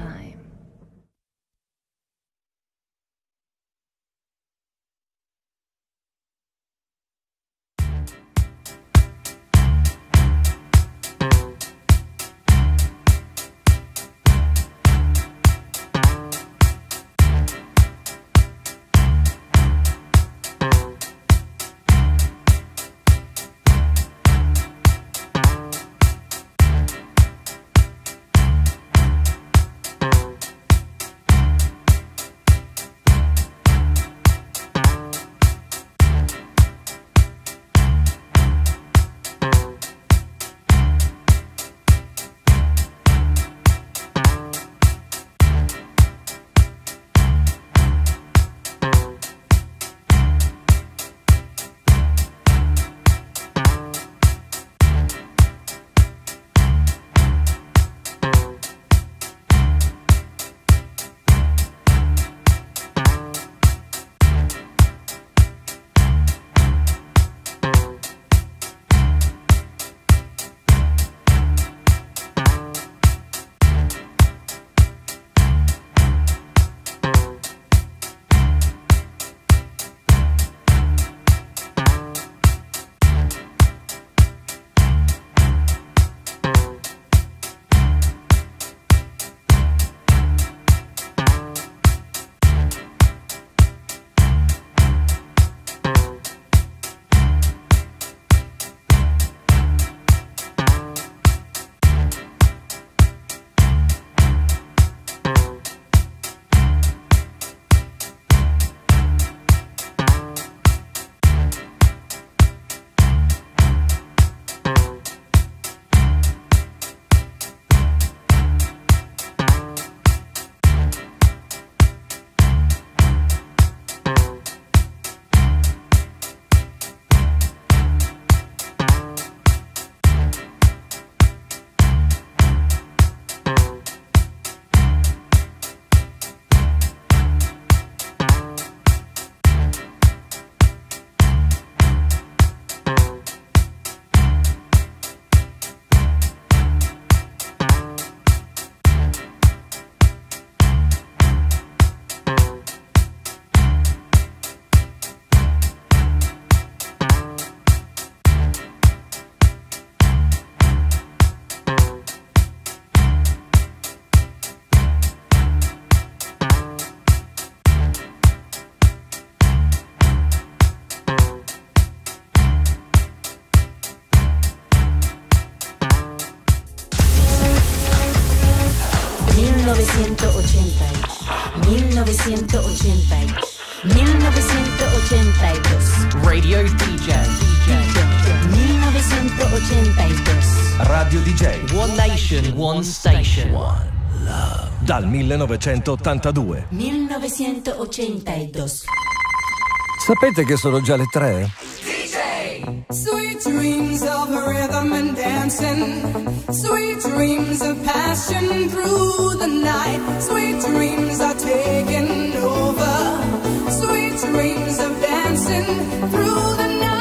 Radio DJ 1982. Radio DJ One Nation, One Station, One Love. Dal 1982. 1982. Sapete che sono già le 3? Sweet dreams of rhythm and dancing, sweet dreams of passion through the night, sweet dreams are taking over, sweet dreams of dancing through the night.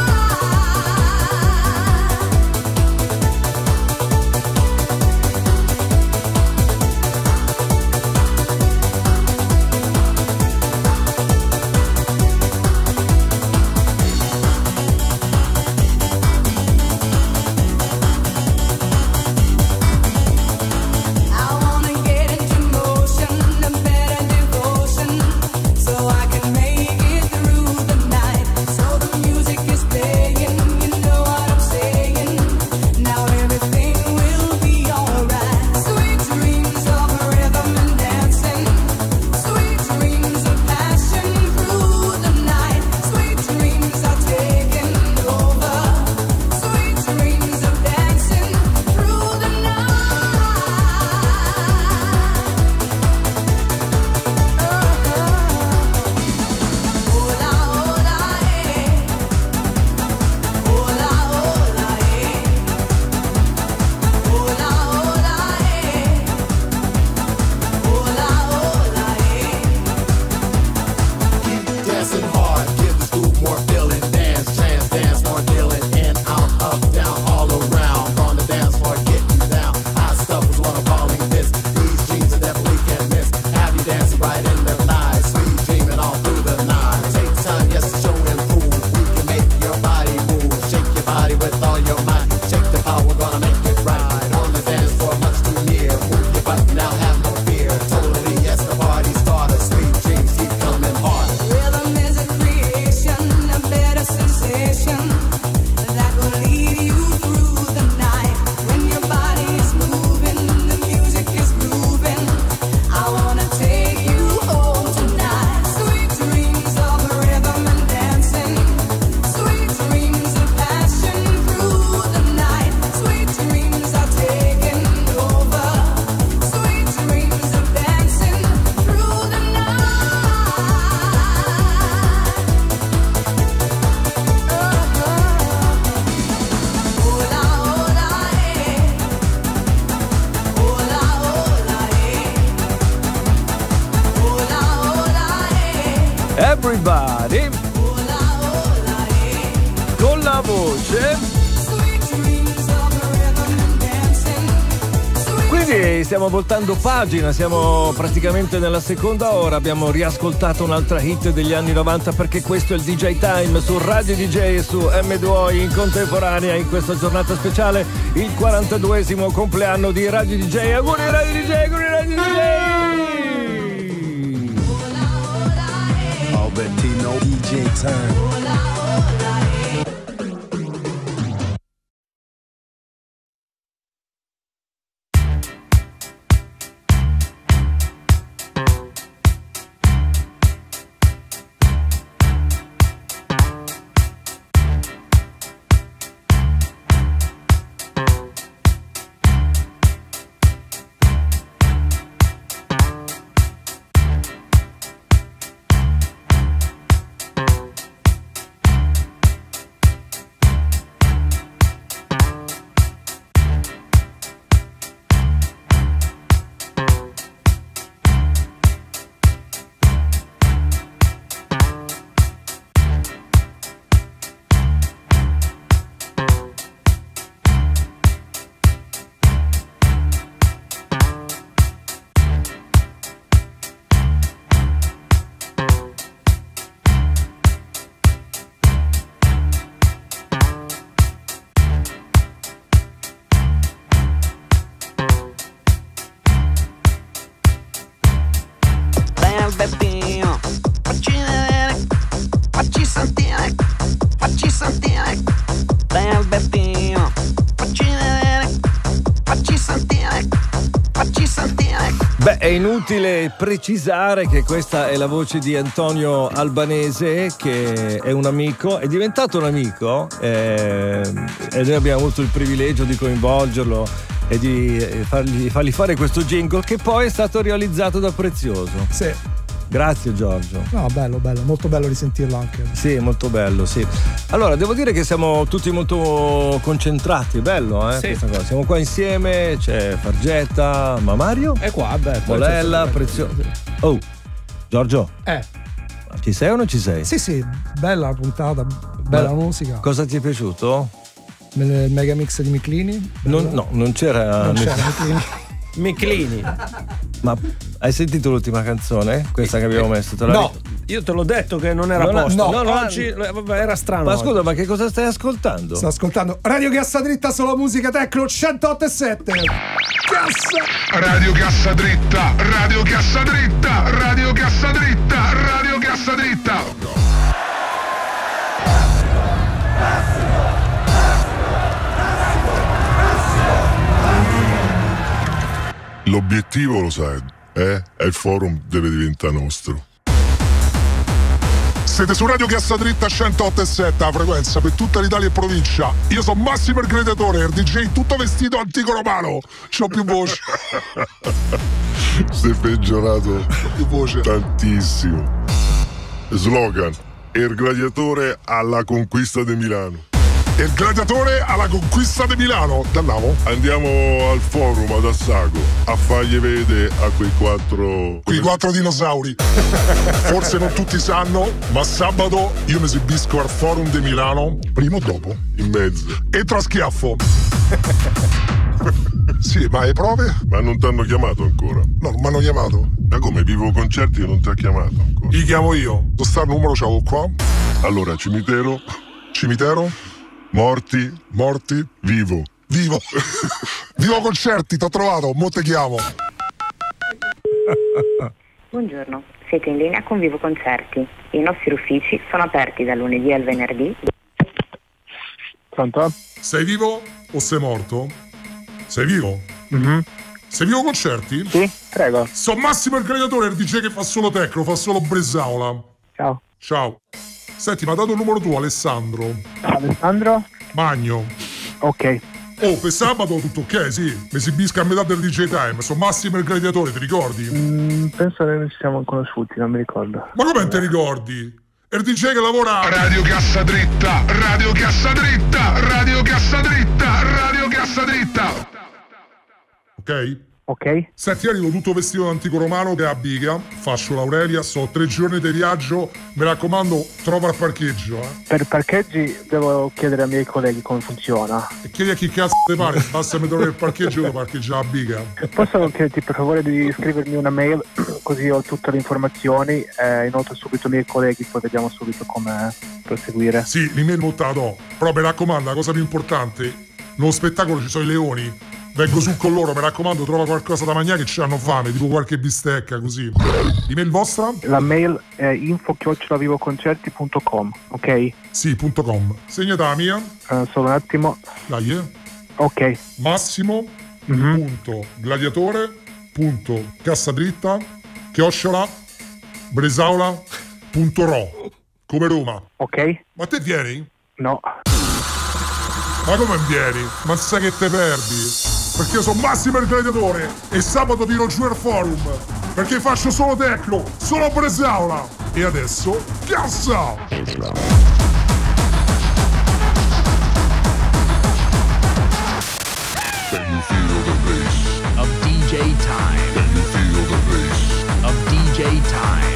Everybody con la voce. Quindi stiamo voltando pagina, siamo praticamente nella seconda ora, abbiamo riascoltato un'altra hit degli anni 90 perché questo è il DJ Time su Radio DJ e su M2O in contemporanea in questa giornata speciale, il 42esimo compleanno di Radio DJ. Auguri Radio DJ, auguri Radio DJ! Albertino DJ Time. Beh, è inutile precisare che questa è la voce di Antonio Albanese, che è un amico, è diventato un amico e noi abbiamo avuto il privilegio di coinvolgerlo e di fargli fare questo jingle che poi è stato realizzato da Prezioso. Sì. Grazie Giorgio. No, bello, molto bello risentirlo anche. Sì, molto bello, sì. Allora, devo dire che siamo tutti molto concentrati, bello, Sì. questa cosa. Siamo qua insieme, c'è Fargetta, ma Mario? È qua, beh. Molella, Prezioso. Oh, Giorgio. Ci sei o non ci sei? Sì, bella la puntata, bella musica. Cosa ti è piaciuto? Il megamix di Miclini? Non c'era. Non c'era Miclini. Miclini. Ma hai sentito l'ultima canzone? Questa che abbiamo messo? No, io te l'ho detto che non era a posto. No, oggi era strano. Ma scusa, ma che cosa stai ascoltando? Sto ascoltando Radio Cassa Dritta, solo musica tecno 108.7. Cassa! Radio Cassa Dritta, Radio Cassa Dritta, Radio Cassa Dritta, Radio Cassa Dritta. L'obiettivo lo sai, è il forum deve diventare nostro. Siete su Radio Cassa Dritta 108.7, la frequenza per tutta l'Italia e provincia. Io sono Massimo il Gladiatore, il DJ tutto vestito antico romano. C'ho più voce. Sei peggiorato più voce. Tantissimo. Slogan: il gladiatore alla conquista di Milano. Il gladiatore alla conquista di Milano. Andiamo? Andiamo al forum ad Assago a fargli vedere a quei quattro dinosauri. Forse non tutti sanno, ma sabato io mi esibisco al forum di Milano. Prima o dopo? In mezzo. E tra schiaffo. Sì, ma hai prove? Ma non ti hanno chiamato ancora? No, non mi hanno chiamato. Ma come? Vivo Concerti e non ti ha chiamato ancora? Li chiamo io. Dove sta il numero? C'avevo qua. Allora, cimitero. Morti, vivo. Vivo Concerti, t'ho trovato, mo te chiamo. Buongiorno, siete in linea con Vivo Concerti. I nostri uffici sono aperti dal lunedì al venerdì. Pronto? Sei vivo o sei morto? Sei vivo? Sei vivo Concerti? Sì, prego. Sono Massimo il Gladiatore, il DJ che fa solo tecno, fa solo bresaola. Ciao. Senti, mi ha dato il numero tuo, Alessandro. Alessandro? Magno. Ok. Oh, per sabato tutto ok, sì. Mi esibisco a metà del DJ Time. Sono Massimo il Gladiatore, ti ricordi? Penso che non ci siamo conosciuti, non mi ricordo. Ma come te ricordi? È il DJ che lavora a Radio Cassa Dritta, Radio Cassa Dritta, Radio Cassa Dritta, Radio Cassa Dritta. Ok? Senti, io arrivo tutto vestito d'antico romano che è a Biga, faccio l'Aurelia, so 3 giorni di viaggio, mi raccomando, trova il parcheggio. Per parcheggi devo chiedere ai miei colleghi come funziona. E chiedi a chi cazzo ti pare, basta mi trovare il parcheggio, io parcheggio a Biga. Posso chiederti per favore di scrivermi una mail, così ho tutte le informazioni, inoltre subito ai miei colleghi, poi vediamo subito come proseguire. Sì, l'email non te la do, però mi raccomando, la cosa più importante, nello spettacolo ci sono i leoni. Vengo su con loro, mi raccomando, trova qualcosa da mangiare che ci hanno fame, tipo qualche bistecca, così. L'email vostra? La mail è info@vivoconcerti.com, ok? Sì, .com. Segnata la mia. Solo un attimo. Dai, Ok. Massimo, gladiatore, cassadritta, @bresaola.ro, come Roma. Ok. Ma te vieni? No. Ma come vieni? Ma sai che te perdi? Perché io sono Massimo il Gladiatore e sabato tiro giù al forum. Perché faccio solo tecno, solo bresaola. E adesso, cassa! Can you feel the bass of DJ Time? Can you feel the bass of DJ Time?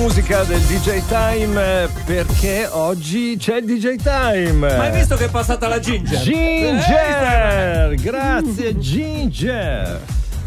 musica del DJ Time perché oggi c'è il DJ Time. Ma hai visto che è passata la Ginger? Ginger! Grazie Ginger!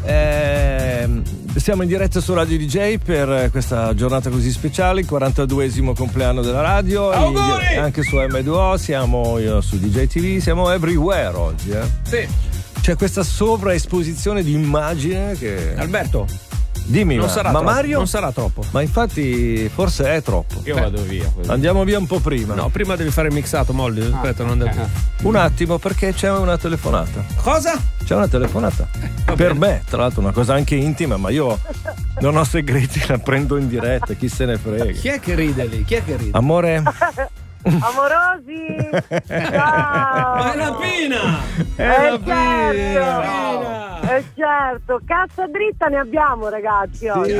Siamo in diretta su Radio DJ per questa giornata così speciale, il 42esimo compleanno della radio. Auguri! Anche su M2O, siamo su DJ TV, siamo everywhere oggi. Sì. C'è questa sovraesposizione di immagine che... Alberto, dimmi, non sarà ma troppo, Mario? non sarà troppo. Ma infatti forse è troppo. Io vado via. Andiamo via un po' prima. No, prima devi fare il mixato, Molly. Aspetta, non devo. Un attimo, perché c'è una telefonata. Cosa? C'è una telefonata. Per me, tra l'altro, una cosa anche intima, ma io non ho segreti, la prendo in diretta, chi se ne frega. Chi è che ride lì? Chi è che ride? Amore? Amorosi! Ciao! Ma è la Pina! Certo, cassa dritta ne abbiamo, ragazzi, oggi.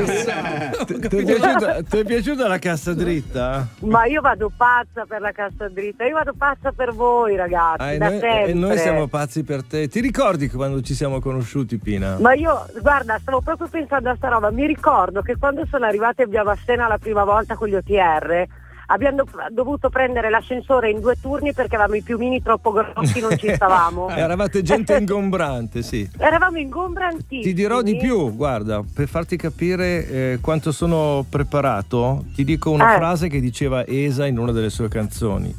Ti è piaciuta la cassa dritta? Ma io vado pazza per la cassa dritta, io vado pazza per voi, ragazzi, da sempre. E noi siamo pazzi per te. Ti ricordi quando ci siamo conosciuti, Pina? Ma io, guarda, stavo proprio pensando a sta roba. Mi ricordo che quando sono arrivati a Via Vassena la prima volta con gli OTR abbiamo dovuto prendere l'ascensore in 2 turni perché avevamo i piumini troppo grossi, non ci stavamo. Eravate gente ingombrante, sì. Eravamo ingombrantissimi. Ti dirò di più, guarda, per farti capire quanto sono preparato, ti dico una frase che diceva Esa in una delle sue canzoni.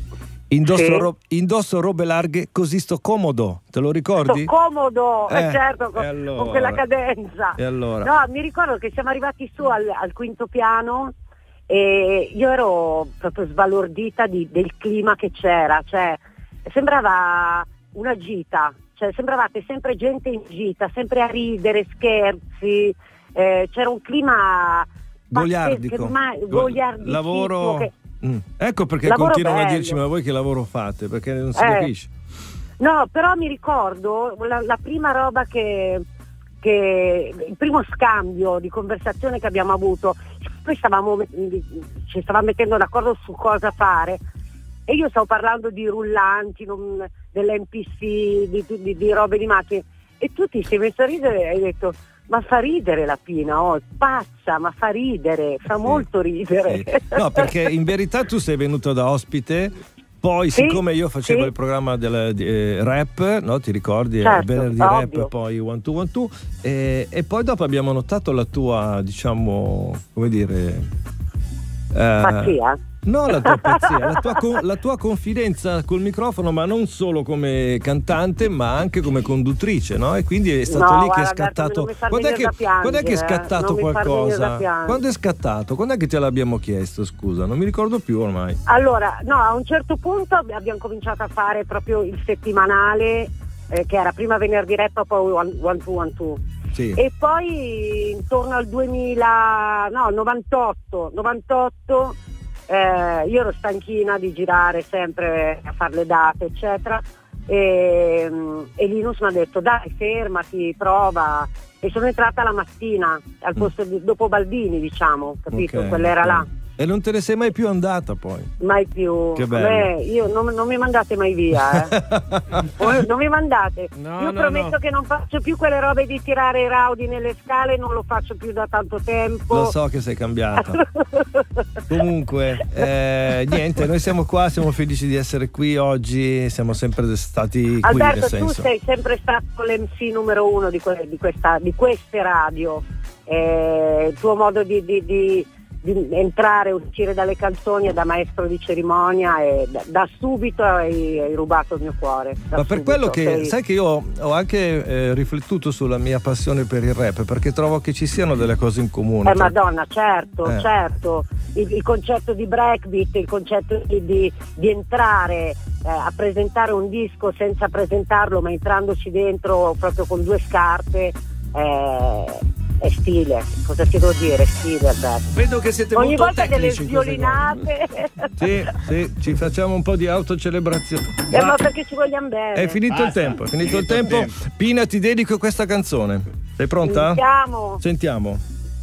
Indosso robe larghe così sto comodo, te lo ricordi? Sto comodo, certo, allora, con quella cadenza. E allora? No, mi ricordo che siamo arrivati su al 5° piano e io ero proprio sbalordita del clima che c'era, cioè sembrava una gita, cioè sembravate sempre gente in gita, sempre a ridere, scherzi, c'era un clima goliardico, goliardicissimo, lavoro che... Ecco perché lavoro continuano bello. a dirci ma voi che lavoro fate, perché non si capisce. No, però mi ricordo la prima roba che il primo scambio di conversazione che abbiamo avuto, poi ci stavamo mettendo d'accordo su cosa fare e io stavo parlando di rullanti, dell'NPC, di robe di macchine e tu ti sei messo a ridere e hai detto ma fa ridere la Pina, pazza, ma fa ridere, fa molto ridere. Sì. No, perché in verità tu sei venuto da ospite. Poi, siccome io facevo il programma del rap, no? Ti ricordi? Certo, Venerdì ovvio. Rap, poi 1-2-1-2 e poi dopo abbiamo notato la tua, diciamo, come dire... pazzia? No, la tua pazzia, la tua confidenza col microfono, ma non solo come cantante, ma anche come conduttrice, no? E quindi è stato lì che è scattato. Quando è che è scattato qualcosa? Quando è scattato? Quando è che te l'abbiamo chiesto? Scusa, non mi ricordo più ormai. Allora, no, a un certo punto abbiamo cominciato a fare proprio il settimanale, che era prima Venerdì Rap, poi 1-2-1-2. Sì. E poi intorno al 98 io ero stanchina di girare sempre a fare le date eccetera e Linus mi ha detto dai fermati, prova, e sono entrata la mattina al posto dopo Baldini, diciamo, capito? Okay, quella era là. E non te ne sei mai più andata poi? Mai più. Che bello. Io non mi mandate mai via, non mi mandate. Io prometto che non faccio più quelle robe di tirare i raudi nelle scale, non lo faccio più da tanto tempo. Lo so che sei cambiata. Comunque, niente, noi siamo qua, siamo felici di essere qui oggi, siamo sempre stati qui. Alberto, nel senso. tu sei sempre stato l'MC numero 1 di queste radio. Il tuo modo di entrare e uscire dalle canzoni e da maestro di cerimonia e da subito hai rubato il mio cuore. Ma per quello che sai che io ho anche riflettuto sulla mia passione per il rap, perché trovo che ci siano delle cose in comune. Madonna, certo. Il concetto di breakbeat, il concetto di entrare a presentare un disco senza presentarlo ma entrandoci dentro proprio con 2 scarpe, è stile, cosa ti devo dire? Stile, Alberto. Vedo che siete ogni molto volta tecnici delle violinate. Sì, ci facciamo un po' di autocelebrazione. Ma perché ci vogliamo bene. È finito il tempo, è finito il tempo. Pina, ti dedico questa canzone. Sei pronta? Sentiamo.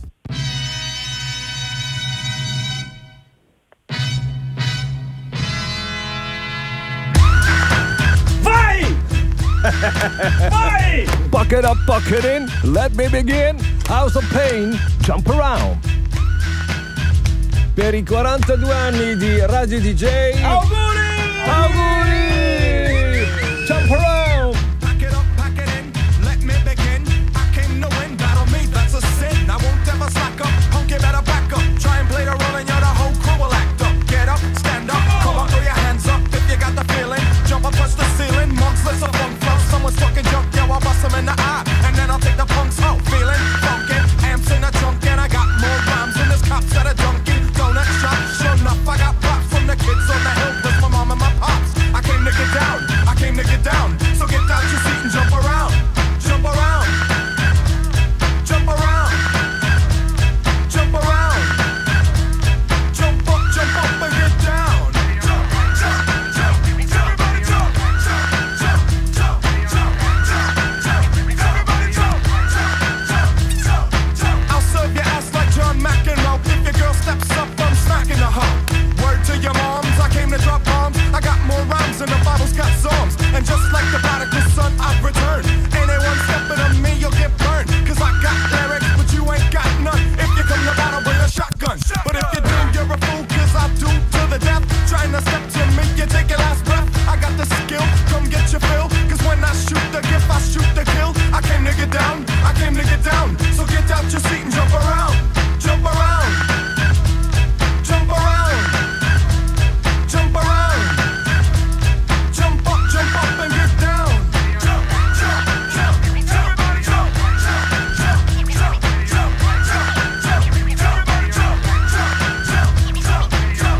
Vai! Vai! Pocket up, pocket in, let me begin. House of Pain, jump around. per i 42 anni di Radio DJ. Auguri! Jump around! Pack it up, pack it in, let me begin. I came to win, battle me, that's a sin. I won't ever slack up, punk, you better back up. Try and play the role and you're the whole crew will act up. Get up, stand up, come on, throw your hands up if you got the feeling. Jump up, touch the ceiling, monks, let's a funk flow. Someone's fucking junk, yo, I'll bust them in the eye. And then I'll take the punks out, feeling funky. Amps in the trunk and I got more rhymes than this cops at a Dunkin' Donut shop. Sure enough, I got props from the kids on the hill with my mom and my pops. I came to get down, I came to get down. So get out your seat and jump around, jump around, jump around, jump around, jump up and get down. Jump, jump, jump, everybody jump, jump, jump, jump, jump, jump, jump, everybody jump, jump, jump, jump. I'll serve your ass like John McEnroe. If your girl steps up, I'm smacking the hoe. Word to your moms, I came to drop bombs. I got more rhymes than the Bible's got psalms. And just like the prodigal son, I've returned. Anyone stepping on me, you'll get burned. Cause I got lyrics, but you ain't got none. If you come to battle, bring a shotgun. But if you do, you're a fool, cause I do to the death. Trying to step to me, you take your last breath. I got the skill, come get your fill. Cause when I shoot the gift, I shoot the kill. I came to get down, I came to get down. So get out your seat and jump around, jump around, jump around, jump around, jump up and get down. Jump, jump, jump, everybody jump, jump, jump, jump, jump, jump, jump, everybody jump, jump, jump, jump,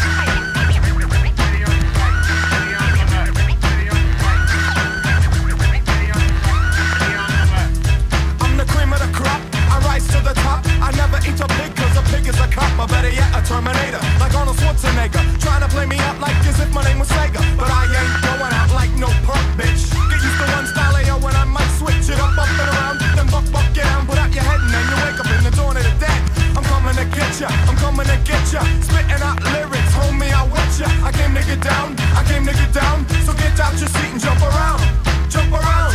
I'm the cream of the crop, I rise to the top. I never eat a pig cause a pig is a cop. Or better yet, a Terminator, like Arnold Schwarzenegger. Trying to play me out like as if my name was Sega. But I ain't going out like no punk bitch. Get used to one style of yo when I might switch it up and around. Then buck, get down, put out your head and then you wake up in the dawn of the dead. I'm coming to get ya, I'm coming to get ya. Spitting out lyrics, homie, I with ya. I came to get down, I came to get down. So get out your seat and jump around, jump around,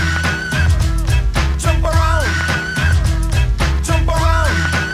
jump around, jump around,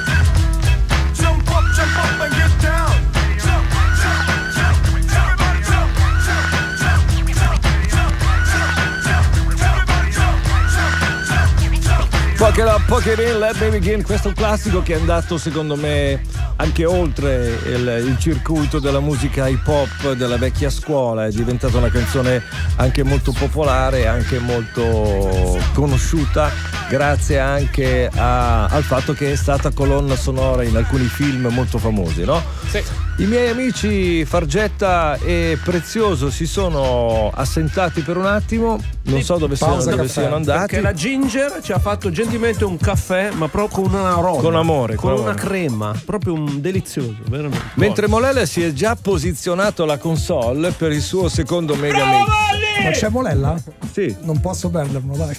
jump up and get down. Jump, jump, jump, everybody jump, jump, jump, jump, jump, jump, everybody jump, jump, jump. Poke it up, poke it in, let me begin. Questo è un classico che è andato secondo me anche oltre il circuito della musica hip hop della vecchia scuola. È diventata una canzone anche molto popolare, anche molto conosciuta, grazie anche al fatto che è stata colonna sonora in alcuni film molto famosi, no? Sì. I miei amici Fargetta e Prezioso si sono assentati per un attimo, non so dove siano andati. Perché la Ginger ci ha fatto gentilmente un caffè, ma proprio con una roba. Con amore. Con una crema, proprio un delizioso, veramente. Mentre Molella si è già posizionato alla console per il suo secondo Mega Mix. Ma c'è Molella? Sì. Non posso perderlo, dai.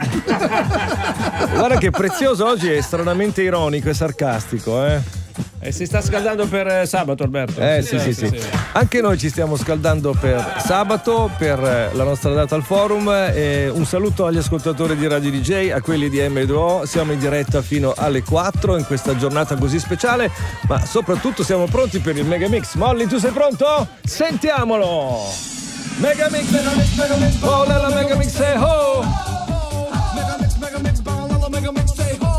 Guarda che Prezioso oggi è stranamente ironico e sarcastico, E si sta scaldando per sabato, Alberto. Sì. Anche noi ci stiamo scaldando per sabato, per la nostra data al forum. Un saluto agli ascoltatori di Radio DJ, a quelli di M2O. Siamo in diretta fino alle 4 in questa giornata così speciale, ma soprattutto siamo pronti per il Mega Mix. Molly, tu sei pronto? Sentiamolo! Mega Mix, oh la Mega Mix, oh! Mega Mix, Mega Mix, say ho!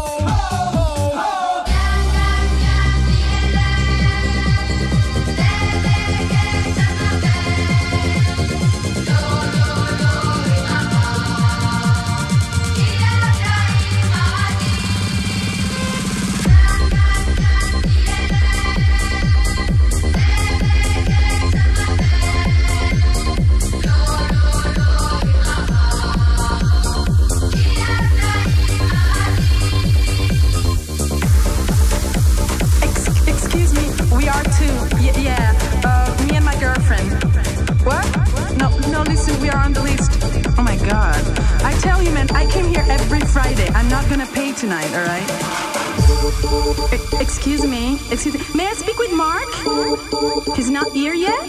every Friday. I'm not gonna pay tonight, all right? Excuse me. May I speak with Mark? He's not here yet?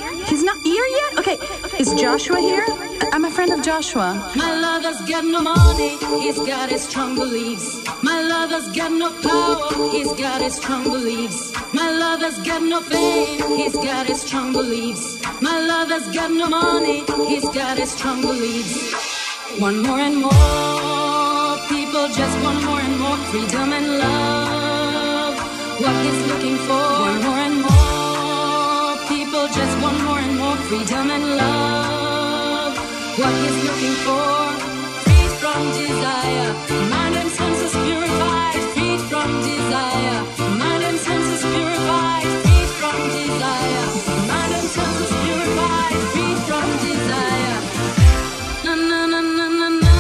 Okay, is Joshua here? I'm a friend of Joshua. My lover's got no money, he's got his strong beliefs. My lover's got no power, he's got his strong beliefs. My lover's got no fame, he's got his strong beliefs. My lover's got no money, he's got his strong beliefs. Want more and more, people just want more and more freedom and love. What he's looking for, want more and more, people just want more and more freedom and love. What he's looking for, freed from desire, mind and senses purified, freed from desire, mind and senses purified, freed from desire, mind and senses purified, freed from desire. Na na na na na na.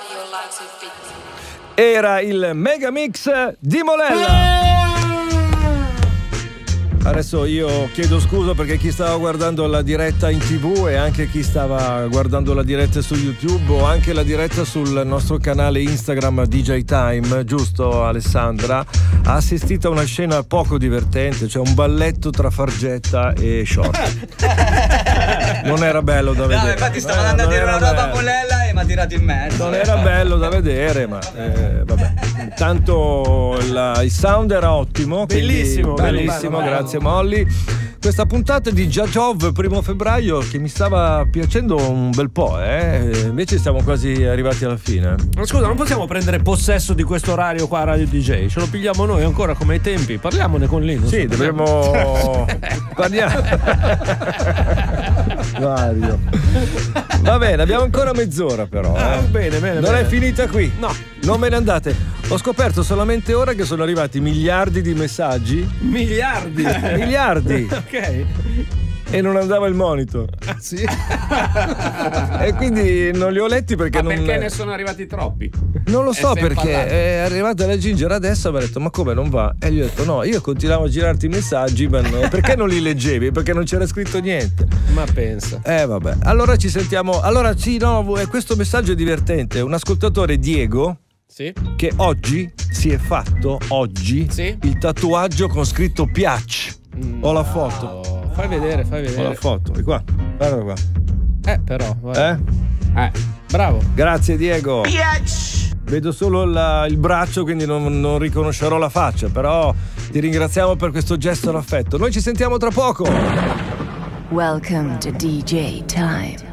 Era il Mega Mix di Molella. Adesso io chiedo scusa perché chi stava guardando la diretta in TV e anche chi stava guardando la diretta su YouTube o anche la diretta sul nostro canale Instagram DJ Time, giusto Alessandra, ha assistito a una scena poco divertente, cioè un balletto tra Fargetta e Short. Non era bello da vedere. No, infatti stavo andando a dire una roba molella e mi ha tirato in mezzo. Non era bello da vedere, ma vabbè. Intanto il sound era ottimo. Bellissimo, bellissimo, bello. Grazie Molly. Questa puntata di Jajov 1 febbraio che mi stava piacendo un bel po', invece siamo quasi arrivati alla fine. Ma scusa, non possiamo prendere possesso di questo orario qua a Radio DJ? Ce lo pigliamo noi ancora come ai tempi? Parliamone con Lino. Sì, dobbiamo parliamo. Mario. Va bene, abbiamo ancora mezz'ora però. Bene. Non è finita qui. No. Non me ne andate. Ho scoperto solamente ora che sono arrivati miliardi di messaggi. Miliardi. Ok. E non andava il monitor. Ah, sì? E quindi non li ho letti perché Ma perché ne sono arrivati troppi? Non lo so perché è arrivata la Ginger adesso e mi ha detto ma come non va? E gli ho detto no, io continuavo a girarti i messaggi ma no. Perché non li leggevi? Perché non c'era scritto niente. Ma pensa. Vabbè, allora ci sentiamo. Allora sì, no, questo messaggio è divertente. Un ascoltatore Diego che oggi si è fatto il tatuaggio con scritto Piac. Ho la foto. Fai vedere. Ho la foto, è qua. Guarda qua. Però. Bravo. Grazie Diego. Vedo solo il braccio, quindi non riconoscerò la faccia, però ti ringraziamo per questo gesto d'affetto. Noi ci sentiamo tra poco. Welcome to DJ Time.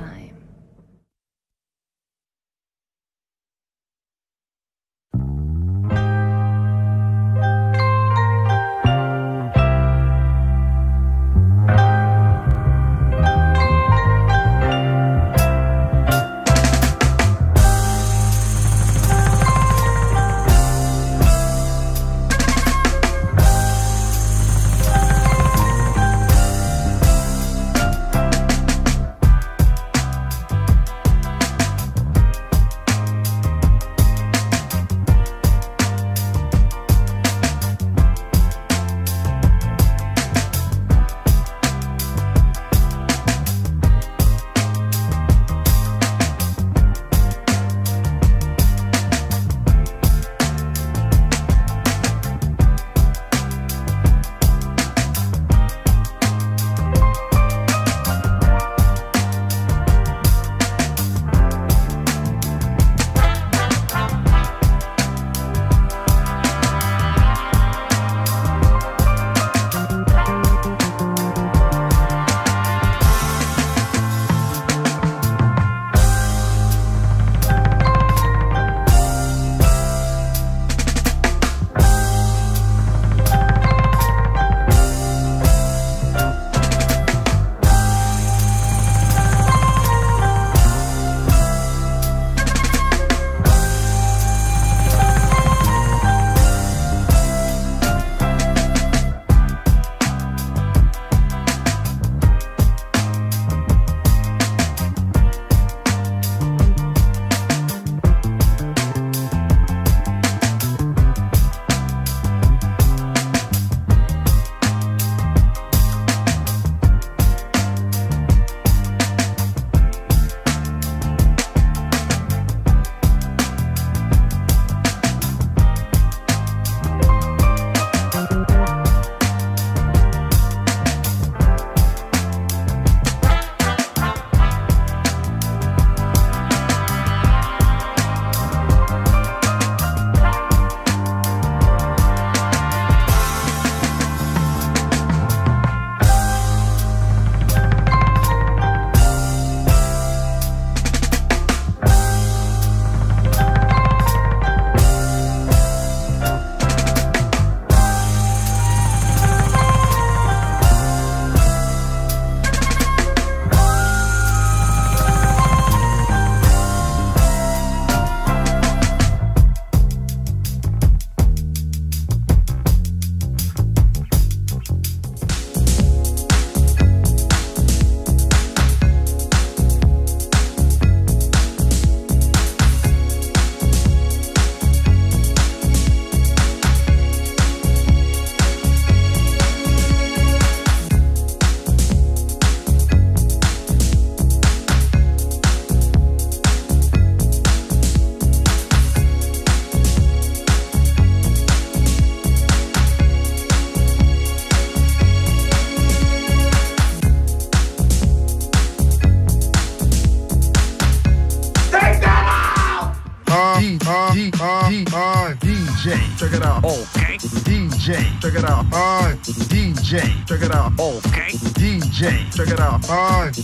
check it out. Okay. DJ, check it out. Alright. DJ, check it out. Okay. DJ, check it out. Alright.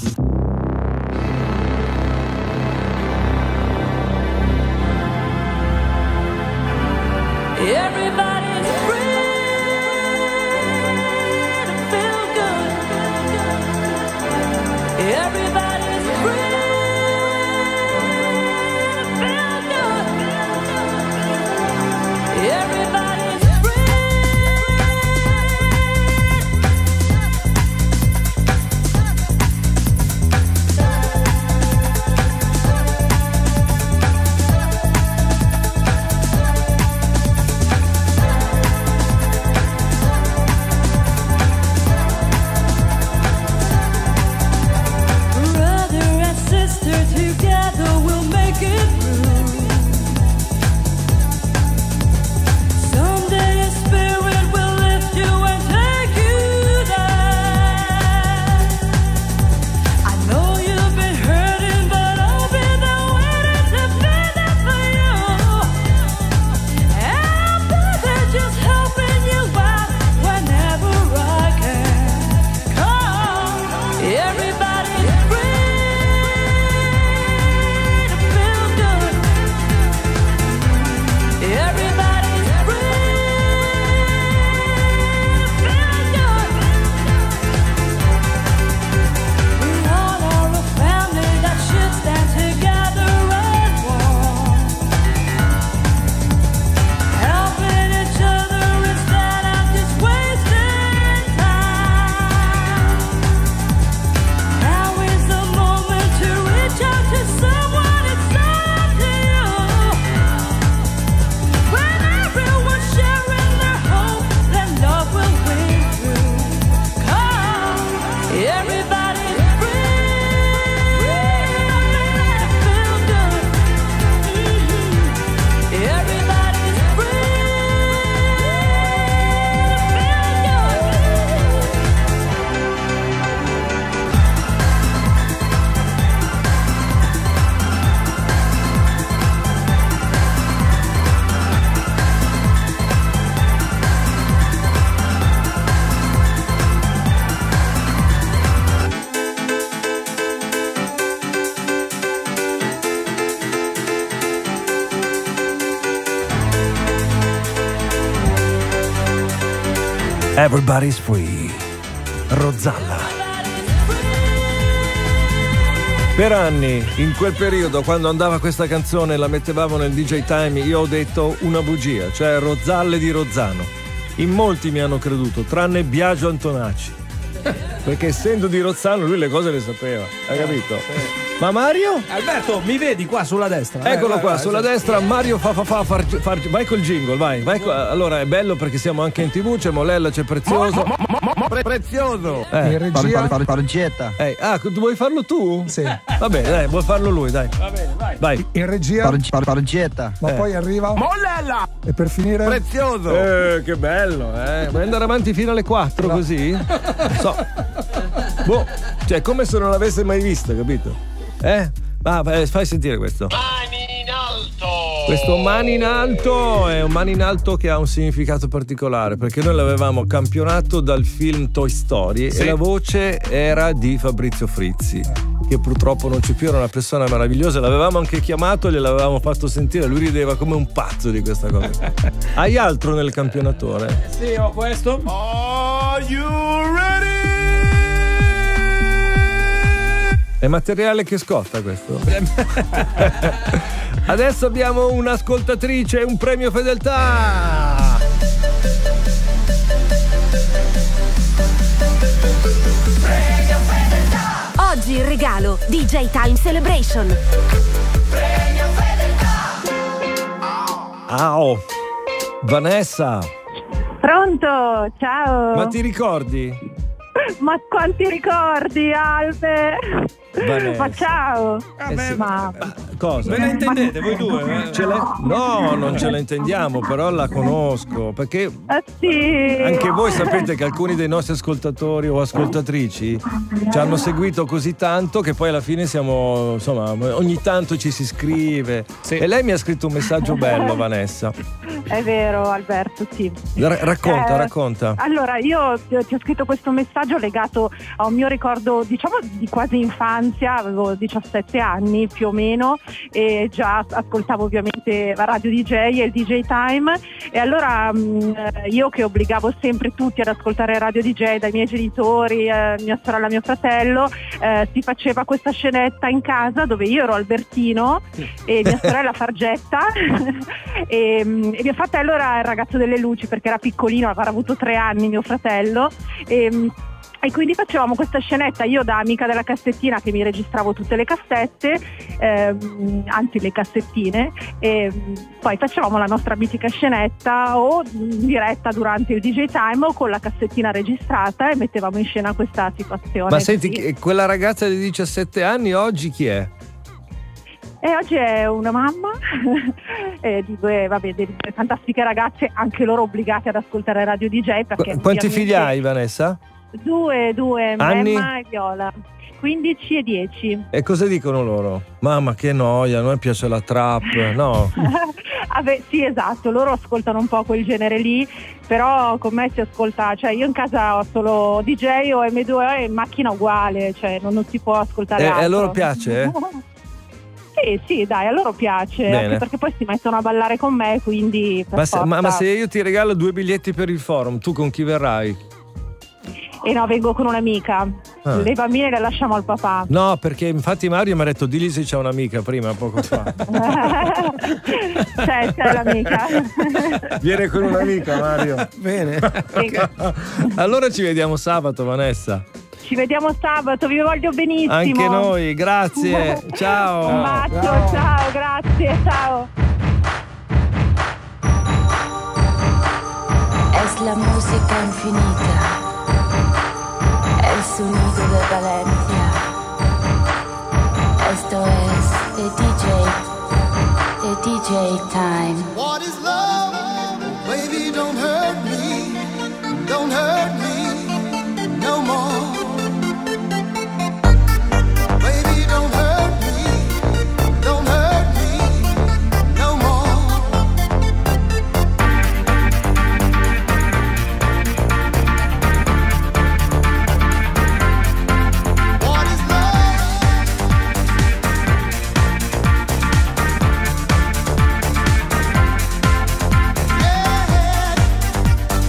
Everybody's free to feel good. Everybody's free to feel good. Everybody's together we'll make it through. Someday a spirit will lift you and take you there. I know you've been hurting, but I'll be there waiting to be there for you. And I'll be there just helping you out whenever I can. Come, everybody's free. Everybody's free. Feel good. We all are a family that should stand together as one, helping each other instead of just wasting time. Now is the moment to reach out to someone. It's up to you. When everyone's sharing their hope, then love will win through. Come, everybody's free to feel good. Everybody's free Everybody's Free, Rozzalla. Per anni, in quel periodo, quando andava questa canzone e la mettevamo nel DJ Time, io ho detto una bugia, cioè Rozzalle di Rozzano. In molti mi hanno creduto, tranne Biagio Antonacci, perché essendo di Rozzano lui le cose le sapeva, hai capito? Ma Mario? Alberto, mi vedi qua sulla destra? Eccolo qua, sulla destra. Mario vai col jingle, vai. Allora è bello perché siamo anche in TV, c'è Molella, c'è Prezioso. Prezioso! In regia? Fargetta. Vuoi farlo tu? Sì. Va bene, dai, vuoi farlo lui, dai. Va bene, vai. In regia? Fargetta. Ma poi arriva? Molella! E per finire? Prezioso! Che bello, Vuoi andare avanti fino alle 4 così? Non so. Boh, cioè come se non l'avesse mai visto, capito? Fai sentire questo. Mani in alto! Questo mani in alto è un mani in alto che ha un significato particolare, perché noi l'avevamo campionato dal film Toy Story e la voce era di Fabrizio Frizzi, che purtroppo non c'è più, era una persona meravigliosa, l'avevamo anche chiamato e gliel'avevamo fatto sentire, lui rideva come un pazzo di questa cosa. Hai altro nel campionatore? Sì, ho questo. Are you ready? È materiale che scotta questo. Adesso abbiamo un'ascoltatrice e un premio fedeltà. Oggi il regalo DJ Time Celebration. Premio fedeltà. Vanessa. Pronto, ciao. Ma ti ricordi? Ma quanti ricordi, Albe? Vanessa. Ma ciao. Cosa? Ve la intendete voi due? No, non ce la intendiamo, però la conosco. Perché sì. anche voi sapete che alcuni dei nostri ascoltatori o ascoltatrici ci hanno seguito così tanto che poi alla fine siamo, insomma, ogni tanto ci si scrive. E lei mi ha scritto un messaggio bello, Vanessa. È vero, Alberto, sì. Racconta. Allora, io ti ho scritto questo messaggio legato a un mio ricordo, diciamo, di quasi infanzia. Avevo 17 anni più o meno e già ascoltavo ovviamente la radio DJ e il DJ Time, e allora io che obbligavo sempre tutti ad ascoltare radio DJ, dai miei genitori, mia sorella, mio fratello, si faceva questa scenetta in casa dove io ero Albertino e mia sorella Fargetta e mio fratello era il ragazzo delle luci perché era piccolino, avrà avuto 3 anni mio fratello, e quindi facevamo questa scenetta, io da amica della cassettina che mi registravo tutte le cassette, anzi le cassettine, e poi facevamo la nostra mitica scenetta o in diretta durante il DJ Time o con la cassettina registrata e mettevamo in scena questa situazione. Ma senti, quella ragazza di 17 anni oggi chi è? E oggi è una mamma di due fantastiche ragazze, anche loro obbligate ad ascoltare radio DJ. Perché Quanti figli hai, Vanessa? Due, Anni? Emma e Viola, 15 e 10. E cosa dicono loro? Mamma, che noia, a noi piace la trap, no? Sì, esatto, loro ascoltano un po' quel genere lì, però con me si ascolta, cioè io in casa ho solo DJ o M2 e in macchina uguale, cioè non si può ascoltare altro. E a loro piace? Sì, dai, a loro piace, anche perché poi si mettono a ballare con me, quindi ma se io ti regalo 2 biglietti per il forum, tu con chi verrai? E no, vengo con un'amica. Le bambine le lasciamo al papà. No, perché infatti Mario mi ha detto digli se c'è un'amica prima, poco fa. c'è l'amica. Viene con un'amica, Mario. Bene. Allora ci vediamo sabato, Vanessa. Ci vediamo sabato, vi voglio benissimo. Anche noi, grazie. Ciao. Un bacio, ciao, grazie, ciao. Es la música infinita. El sonido de Valencia. Esto es The DJ Time. What is love? Baby, don't hurt me. Don't hurt me no more. Baby, don't hurt me. Don't hurt me no more. What is love?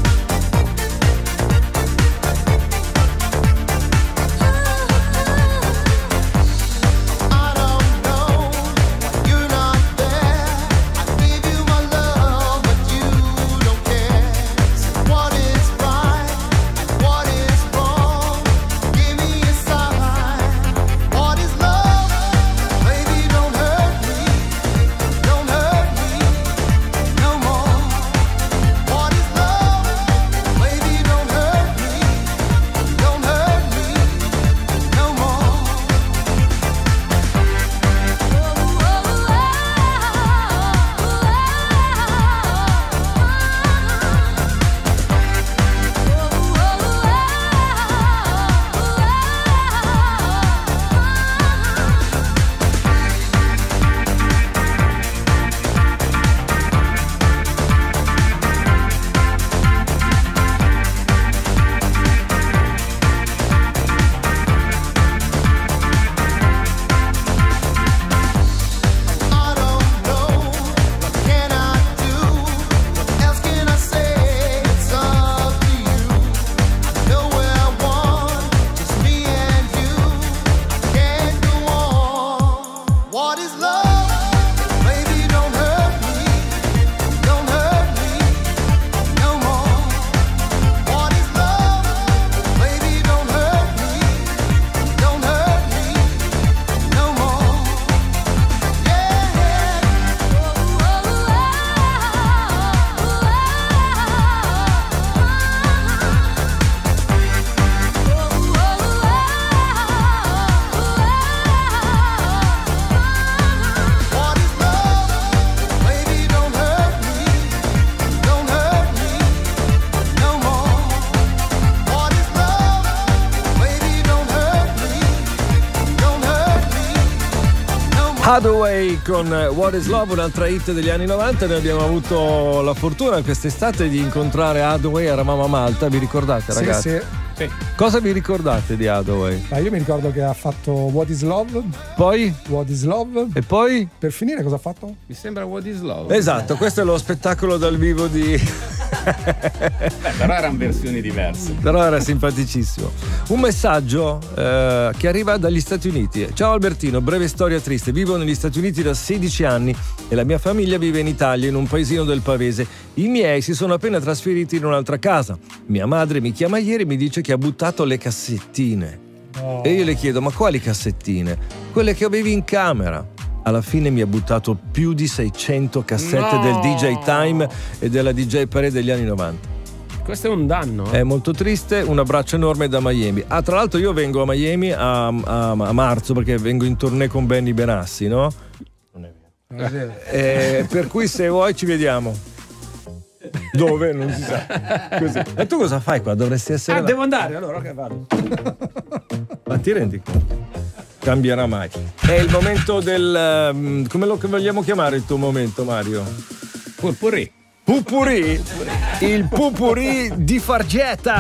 Hathaway con What is Love, un'altra hit degli anni 90. Noi abbiamo avuto la fortuna quest'estate di incontrare Hathaway, eravamo a Malta, vi ricordate ragazzi? Sì. Cosa vi ricordate di Hathaway? Io mi ricordo che ha fatto What is Love. Poi? What is Love. E poi? Per finire cosa ha fatto? Mi sembra What is Love. Esatto, questo è lo spettacolo dal vivo di... Però erano versioni diverse. Però era simpaticissimo. Un messaggio che arriva dagli Stati Uniti. Ciao Albertino, breve storia triste. Vivo negli Stati Uniti da 16 anni e la mia famiglia vive in Italia, in un paesino del Pavese. I miei si sono appena trasferiti in un'altra casa. Mia madre mi chiama ieri e mi dice che ha buttato le cassettine. E io le chiedo, ma quali cassettine? Quelle che avevi in camera. Alla fine mi ha buttato più di 600 cassette del DJ Time e della DJ Parade degli anni 90. Questo è un danno. È molto triste, un abbraccio enorme da Miami. Tra l'altro io vengo a Miami a marzo perché vengo in tournée con Benny Benassi, no? Non è vero. Per cui se vuoi ci vediamo. Dove? Non si sa. Così. E tu cosa fai qua? Dovresti essere là. Devo andare, allora che vado. Ma ti rendi conto? Cambierà mai. È il momento del... come lo vogliamo chiamare il tuo momento, Mario? Pupurri. Pupurri? Il pupurri di Fargetta.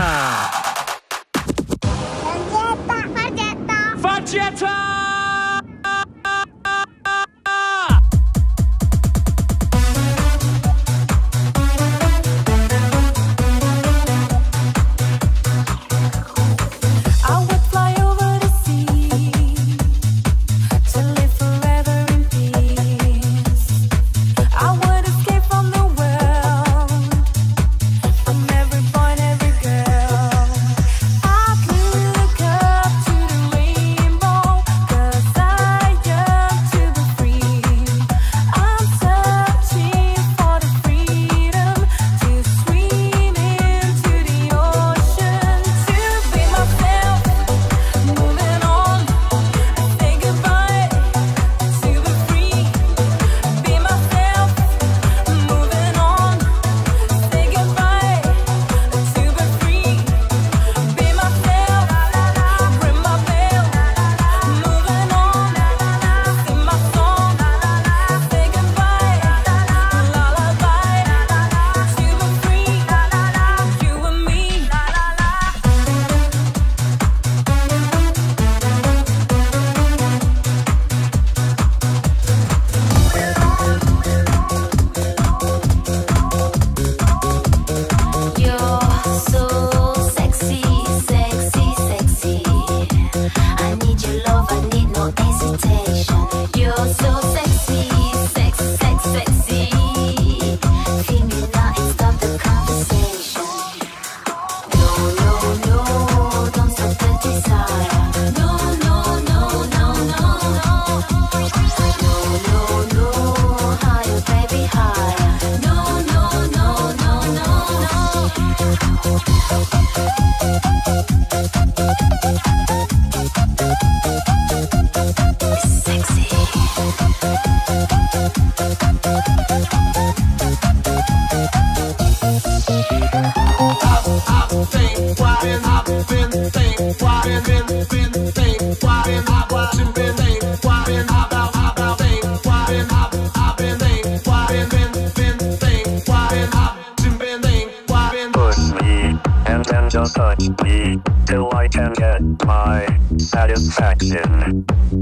Fargetta! Touch me till I can get my satisfaction.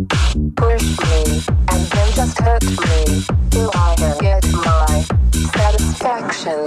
Push me and then just hurt me till I can get my satisfaction.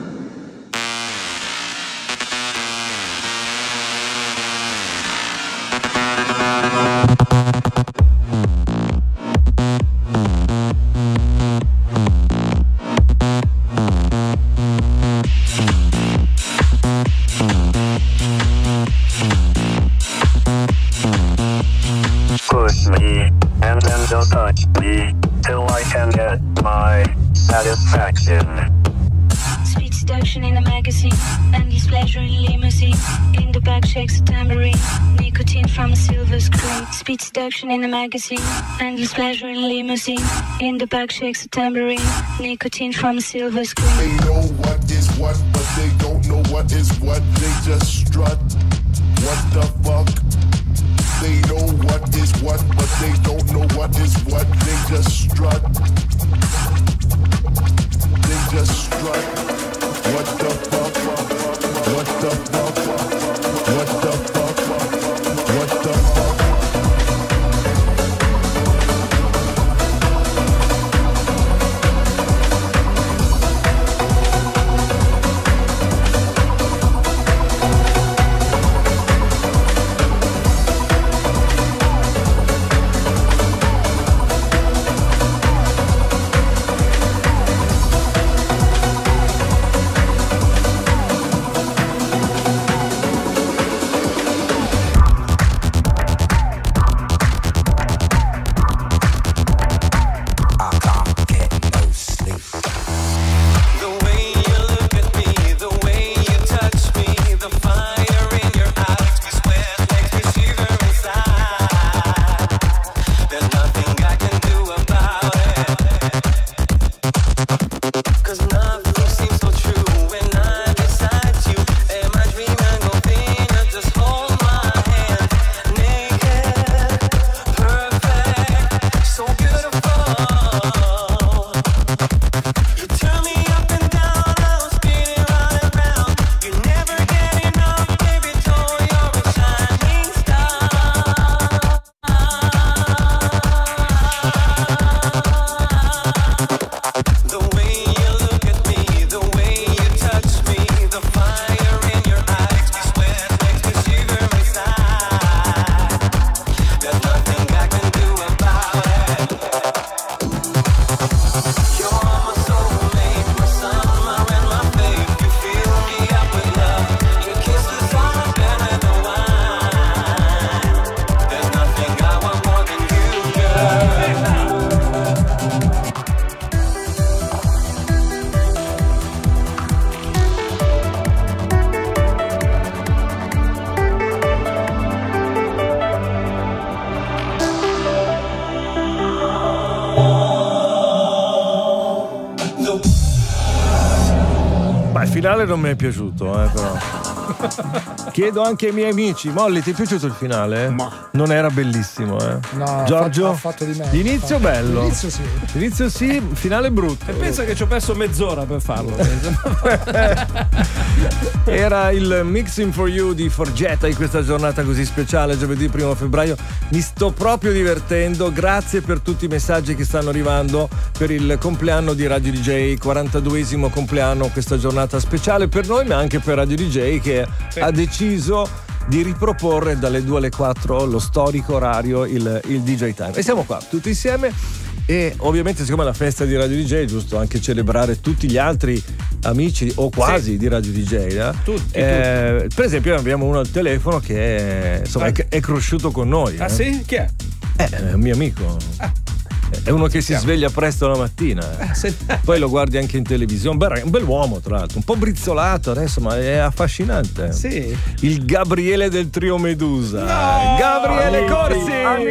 Push me and then just touch me till I can get my satisfaction. Sweet seduction in a magazine, endless pleasure in limousine. In the back shakes a tambourine, nicotine from a silver screen. Sweet seduction in a magazine, endless pleasure in limousine. In the back shakes a tambourine, nicotine from a silver screen. They know what is what, but they don't know what is what. They just strut. What the fuck? They know what is what, but they don't know what is what. They Il finale non mi è piaciuto, però. Chiedo anche ai miei amici. Molly, ti è piaciuto il finale? Ma non era bellissimo, eh? No, Giorgio? ha fatto di me. L'inizio bello. L'inizio sì. L'inizio sì, finale brutto. E pensa che ci ho perso mezz'ora per farlo. Era il Mixing for You di Forgetta in questa giornata così speciale, giovedì 1 febbraio. Mi sto proprio divertendo. Grazie per tutti i messaggi che stanno arrivando per il compleanno di Radio DJ, 42esimo compleanno, questa giornata speciale per noi, ma anche per Radio DJ che ha deciso di riproporre dalle 2 alle 4 lo storico orario, il DJ Time. E siamo qua tutti insieme. E ovviamente, siccome è la festa di Radio DJ, è giusto anche celebrare tutti gli altri amici o quasi di Radio DJ. Tutti. Per esempio, abbiamo uno al telefono che insomma è cresciuto con noi. Ah sì? Chi è? È un mio amico. È uno che si sveglia presto la mattina. Poi lo guardi anche in televisione. Un bel uomo, tra l'altro. Un po' brizzolato adesso, ma è affascinante. Sì. Il Gabriele del trio Medusa. No! Gabriele Corsi!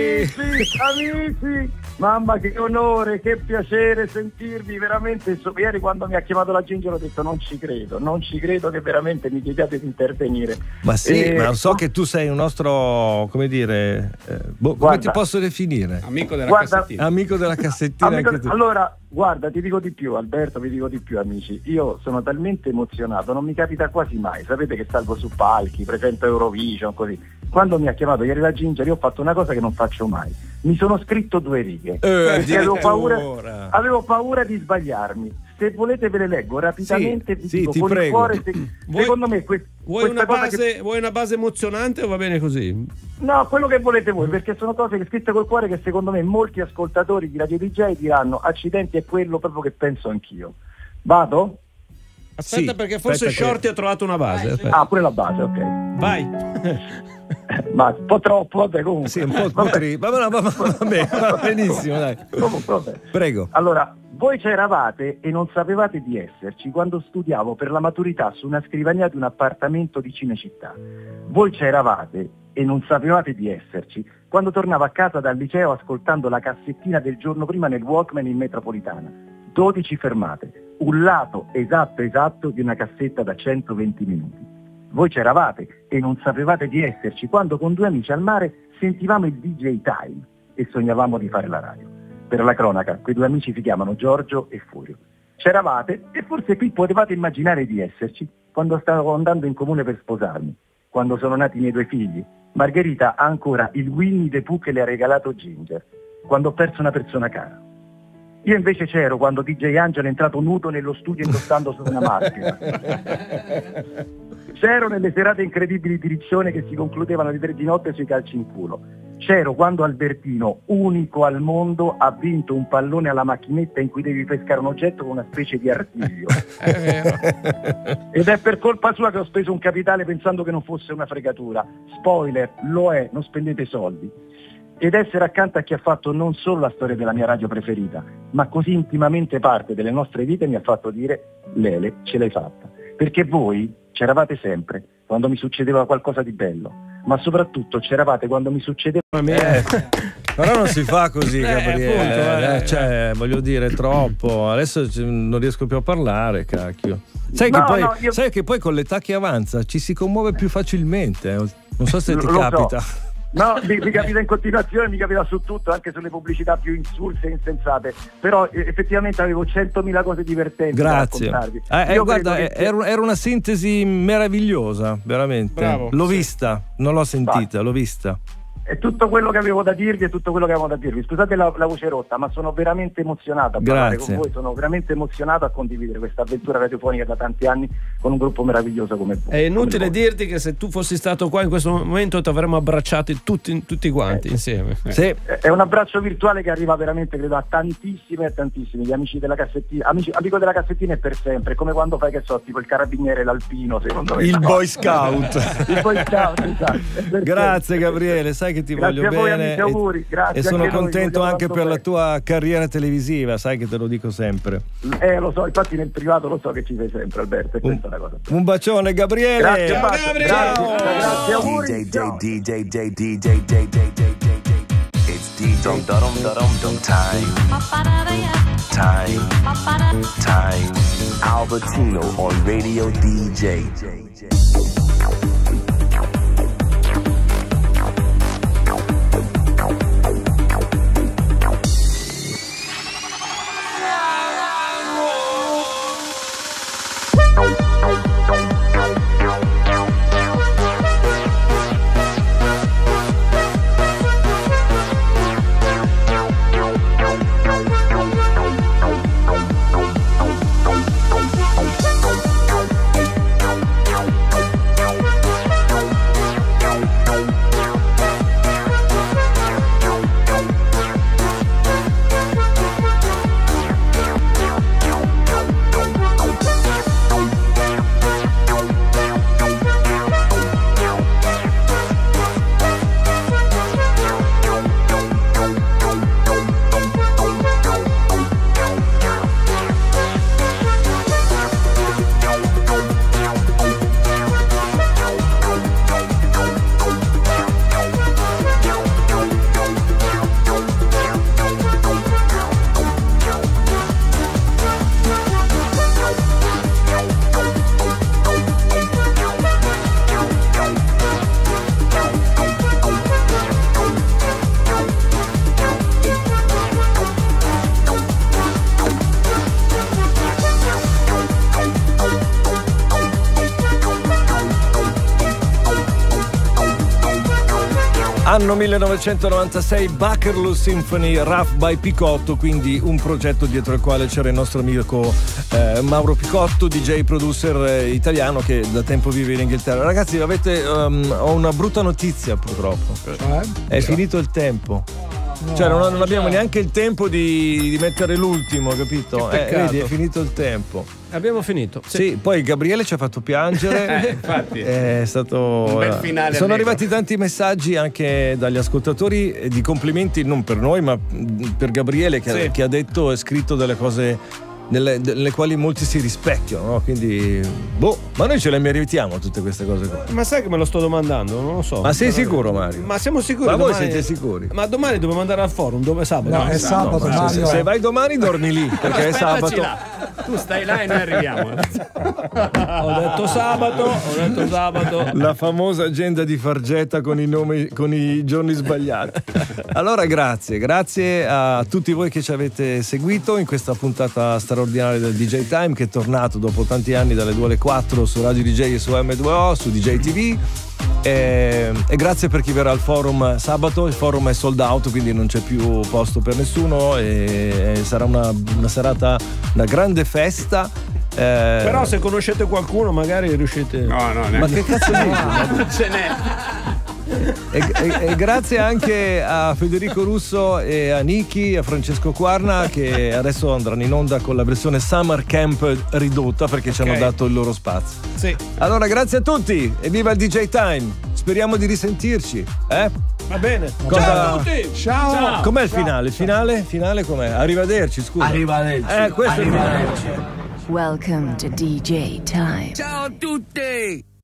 Amici! Mamma, che onore, che piacere sentirvi, veramente. Ieri quando mi ha chiamato la Ginger ho detto non ci credo che veramente mi chiediate di intervenire. Ma sì, ma so che tu sei un nostro, come dire, come ti posso definire? Amico della cassettina. Amico della cassettina anche tu. Allora, guarda, ti dico di più, Alberto, vi dico di più, amici. Io sono talmente emozionato, non mi capita quasi mai. Sapete che salgo su palchi, presento Eurovision, così. Quando mi ha chiamato ieri la Ginger, io ho fatto una cosa che non faccio mai. Mi sono scritto 2 righe. Perché avevo paura di sbagliarmi. Se volete ve le leggo rapidamente. Sì, dico, ti con prego. Il cuore, secondo me vuoi una base emozionante o va bene così? No, quello che volete voi, perché sono cose che scritte col cuore che secondo me molti ascoltatori di Radio DJ diranno accidenti, è quello proprio che penso anch'io. Vado? Aspetta, Sì, perché forse aspetta Shorty ha trovato una base. Pure la base, ok. Vai. Ma un po' troppo, vabbè, comunque. Sì, un po' vabbè, va benissimo, dai. Comunque, vabbè. Prego. Allora, voi c'eravate e non sapevate di esserci quando studiavo per la maturità su una scrivania di un appartamento di Cinecittà. Voi c'eravate e non sapevate di esserci quando tornavo a casa dal liceo ascoltando la cassettina del giorno prima nel Walkman in metropolitana. 12 fermate, un lato esatto di una cassetta da 120 minuti. Voi c'eravate e non sapevate di esserci quando con 2 amici al mare sentivamo il DJ Time e sognavamo di fare la radio. Per la cronaca, quei 2 amici si chiamano Giorgio e Furio. C'eravate e forse qui potevate immaginare di esserci quando stavo andando in comune per sposarmi, quando sono nati i miei 2 figli. Margherita ha ancora il Winnie the Pooh che le ha regalato Ginger, quando ho perso una persona cara. Io invece c'ero quando DJ Angelo è entrato nudo nello studio indossando solo una maschera. C'ero nelle serate incredibili di Riccione che si concludevano alle 3 di notte sui calci in culo. C'ero quando Albertino, unico al mondo, ha vinto un pallone alla macchinetta in cui devi pescare un oggetto con una specie di artiglio. Ed è per colpa sua che ho speso un capitale pensando che non fosse una fregatura. Spoiler, lo è, non spendete soldi. Ed essere accanto a chi ha fatto non solo la storia della mia radio preferita, ma così intimamente parte delle nostre vite mi ha fatto dire: Lele, ce l'hai fatta. Perché voi c'eravate sempre quando mi succedeva qualcosa di bello, ma soprattutto c'eravate quando mi succedeva Però non si fa così, Gabriele. Appunto, cioè, voglio dire, troppo. Adesso non riesco più a parlare, cacchio. Sai, sai che poi con l'età che avanza ci si commuove più facilmente. Non so se ti capita. So. No, mi capita in continuazione, mi capita su tutto, anche sulle pubblicità più insulse e insensate. Però effettivamente avevo 100.000 cose divertenti. Grazie. Da raccontarvi. Guarda, era una sintesi meravigliosa, veramente. Bravo, l'ho vista, non l'ho sentita, l'ho vista. È tutto quello che avevo da dirvi, è tutto quello che avevo da dirvi. Scusate la voce rotta, ma sono veramente emozionato a parlare con voi, sono veramente emozionato a condividere questa avventura radiofonica da tanti anni con un gruppo meraviglioso come voi. È inutile dirti che se tu fossi stato qua in questo momento ti avremmo abbracciati tutti quanti insieme. Sì. È un abbraccio virtuale che arriva veramente, credo, a tantissimi e tantissimi. Gli amici della cassettina, amico della cassettina è per sempre, come quando fai, che so, tipo il carabiniere, l'alpino, secondo me. Il Boy Scout. Il Boy Scout, esatto. Grazie Gabriele, sai che ti voglio bene amici, auguri. Grazie, e sono anche contento noi, anche per la tua carriera televisiva, sai che te lo dico sempre. Lo so, infatti nel privato lo so che ci sei sempre, Alberto, e questa è una cosa. Un bacione Gabriele. Grazie, Ciao, Gabriele. Grazie, auguri. DJ. It's DJ dum time. Albertino on Radio DJ. Anno 1996, Bakerloo Symphony, Rough by Picotto, quindi un progetto dietro il quale c'era il nostro amico Mauro Picotto, DJ producer italiano che da tempo vive in Inghilterra. Ragazzi, ho una brutta notizia purtroppo. È finito il tempo. Cioè non abbiamo neanche il tempo di mettere l'ultimo, capito? Vedi, è finito il tempo. Abbiamo finito. Sì, poi Gabriele ci ha fatto piangere. Infatti. È stato un bel finale. Sono arrivati tanti messaggi anche dagli ascoltatori di complimenti, non per noi, ma per Gabriele che ha detto e scritto delle cose nelle quali molti si rispecchiano, no? Quindi ma noi ce le meritiamo tutte queste cose qua. Ma sai che me lo sto domandando? Non lo so. Ma sei sicuro, Mario? Ma siamo sicuri? Ma domani... voi siete sicuri? Ma domani dobbiamo andare al forum, dove è sabato? No, è sabato, Mario. Se vai domani dormi lì, perché è sabato. Tu stai là e noi arriviamo. Ho detto sabato. La famosa agenda di Fargetta con i nomi, con i giorni sbagliati. Allora grazie a tutti voi che ci avete seguito in questa puntata straordinaria straordinaria del DJ Time, che è tornato dopo tanti anni dalle 2 alle 4 su Radio DJ e su M2O, su DJ TV. E grazie per chi verrà al forum sabato. Il forum è sold out, quindi non c'è più posto per nessuno e sarà una serata, una grande festa. Però se conoscete qualcuno magari riuscite. No, ma che cazzo dici? Non ce n'è. E grazie anche a Federico Russo e a Niki, a Francesco Quarna, che adesso andranno in onda con la versione Summer Camp ridotta, perché ci hanno dato il loro spazio. Sì. Allora grazie a tutti e viva il DJ Time. Speriamo di risentirci, Va bene. Ciao a tutti. Ciao. Com'è il finale? Il finale com'è? Arrivederci, scusa. Arrivederci. Questo Arrivederci. Welcome to DJ Time. Ciao a tutti.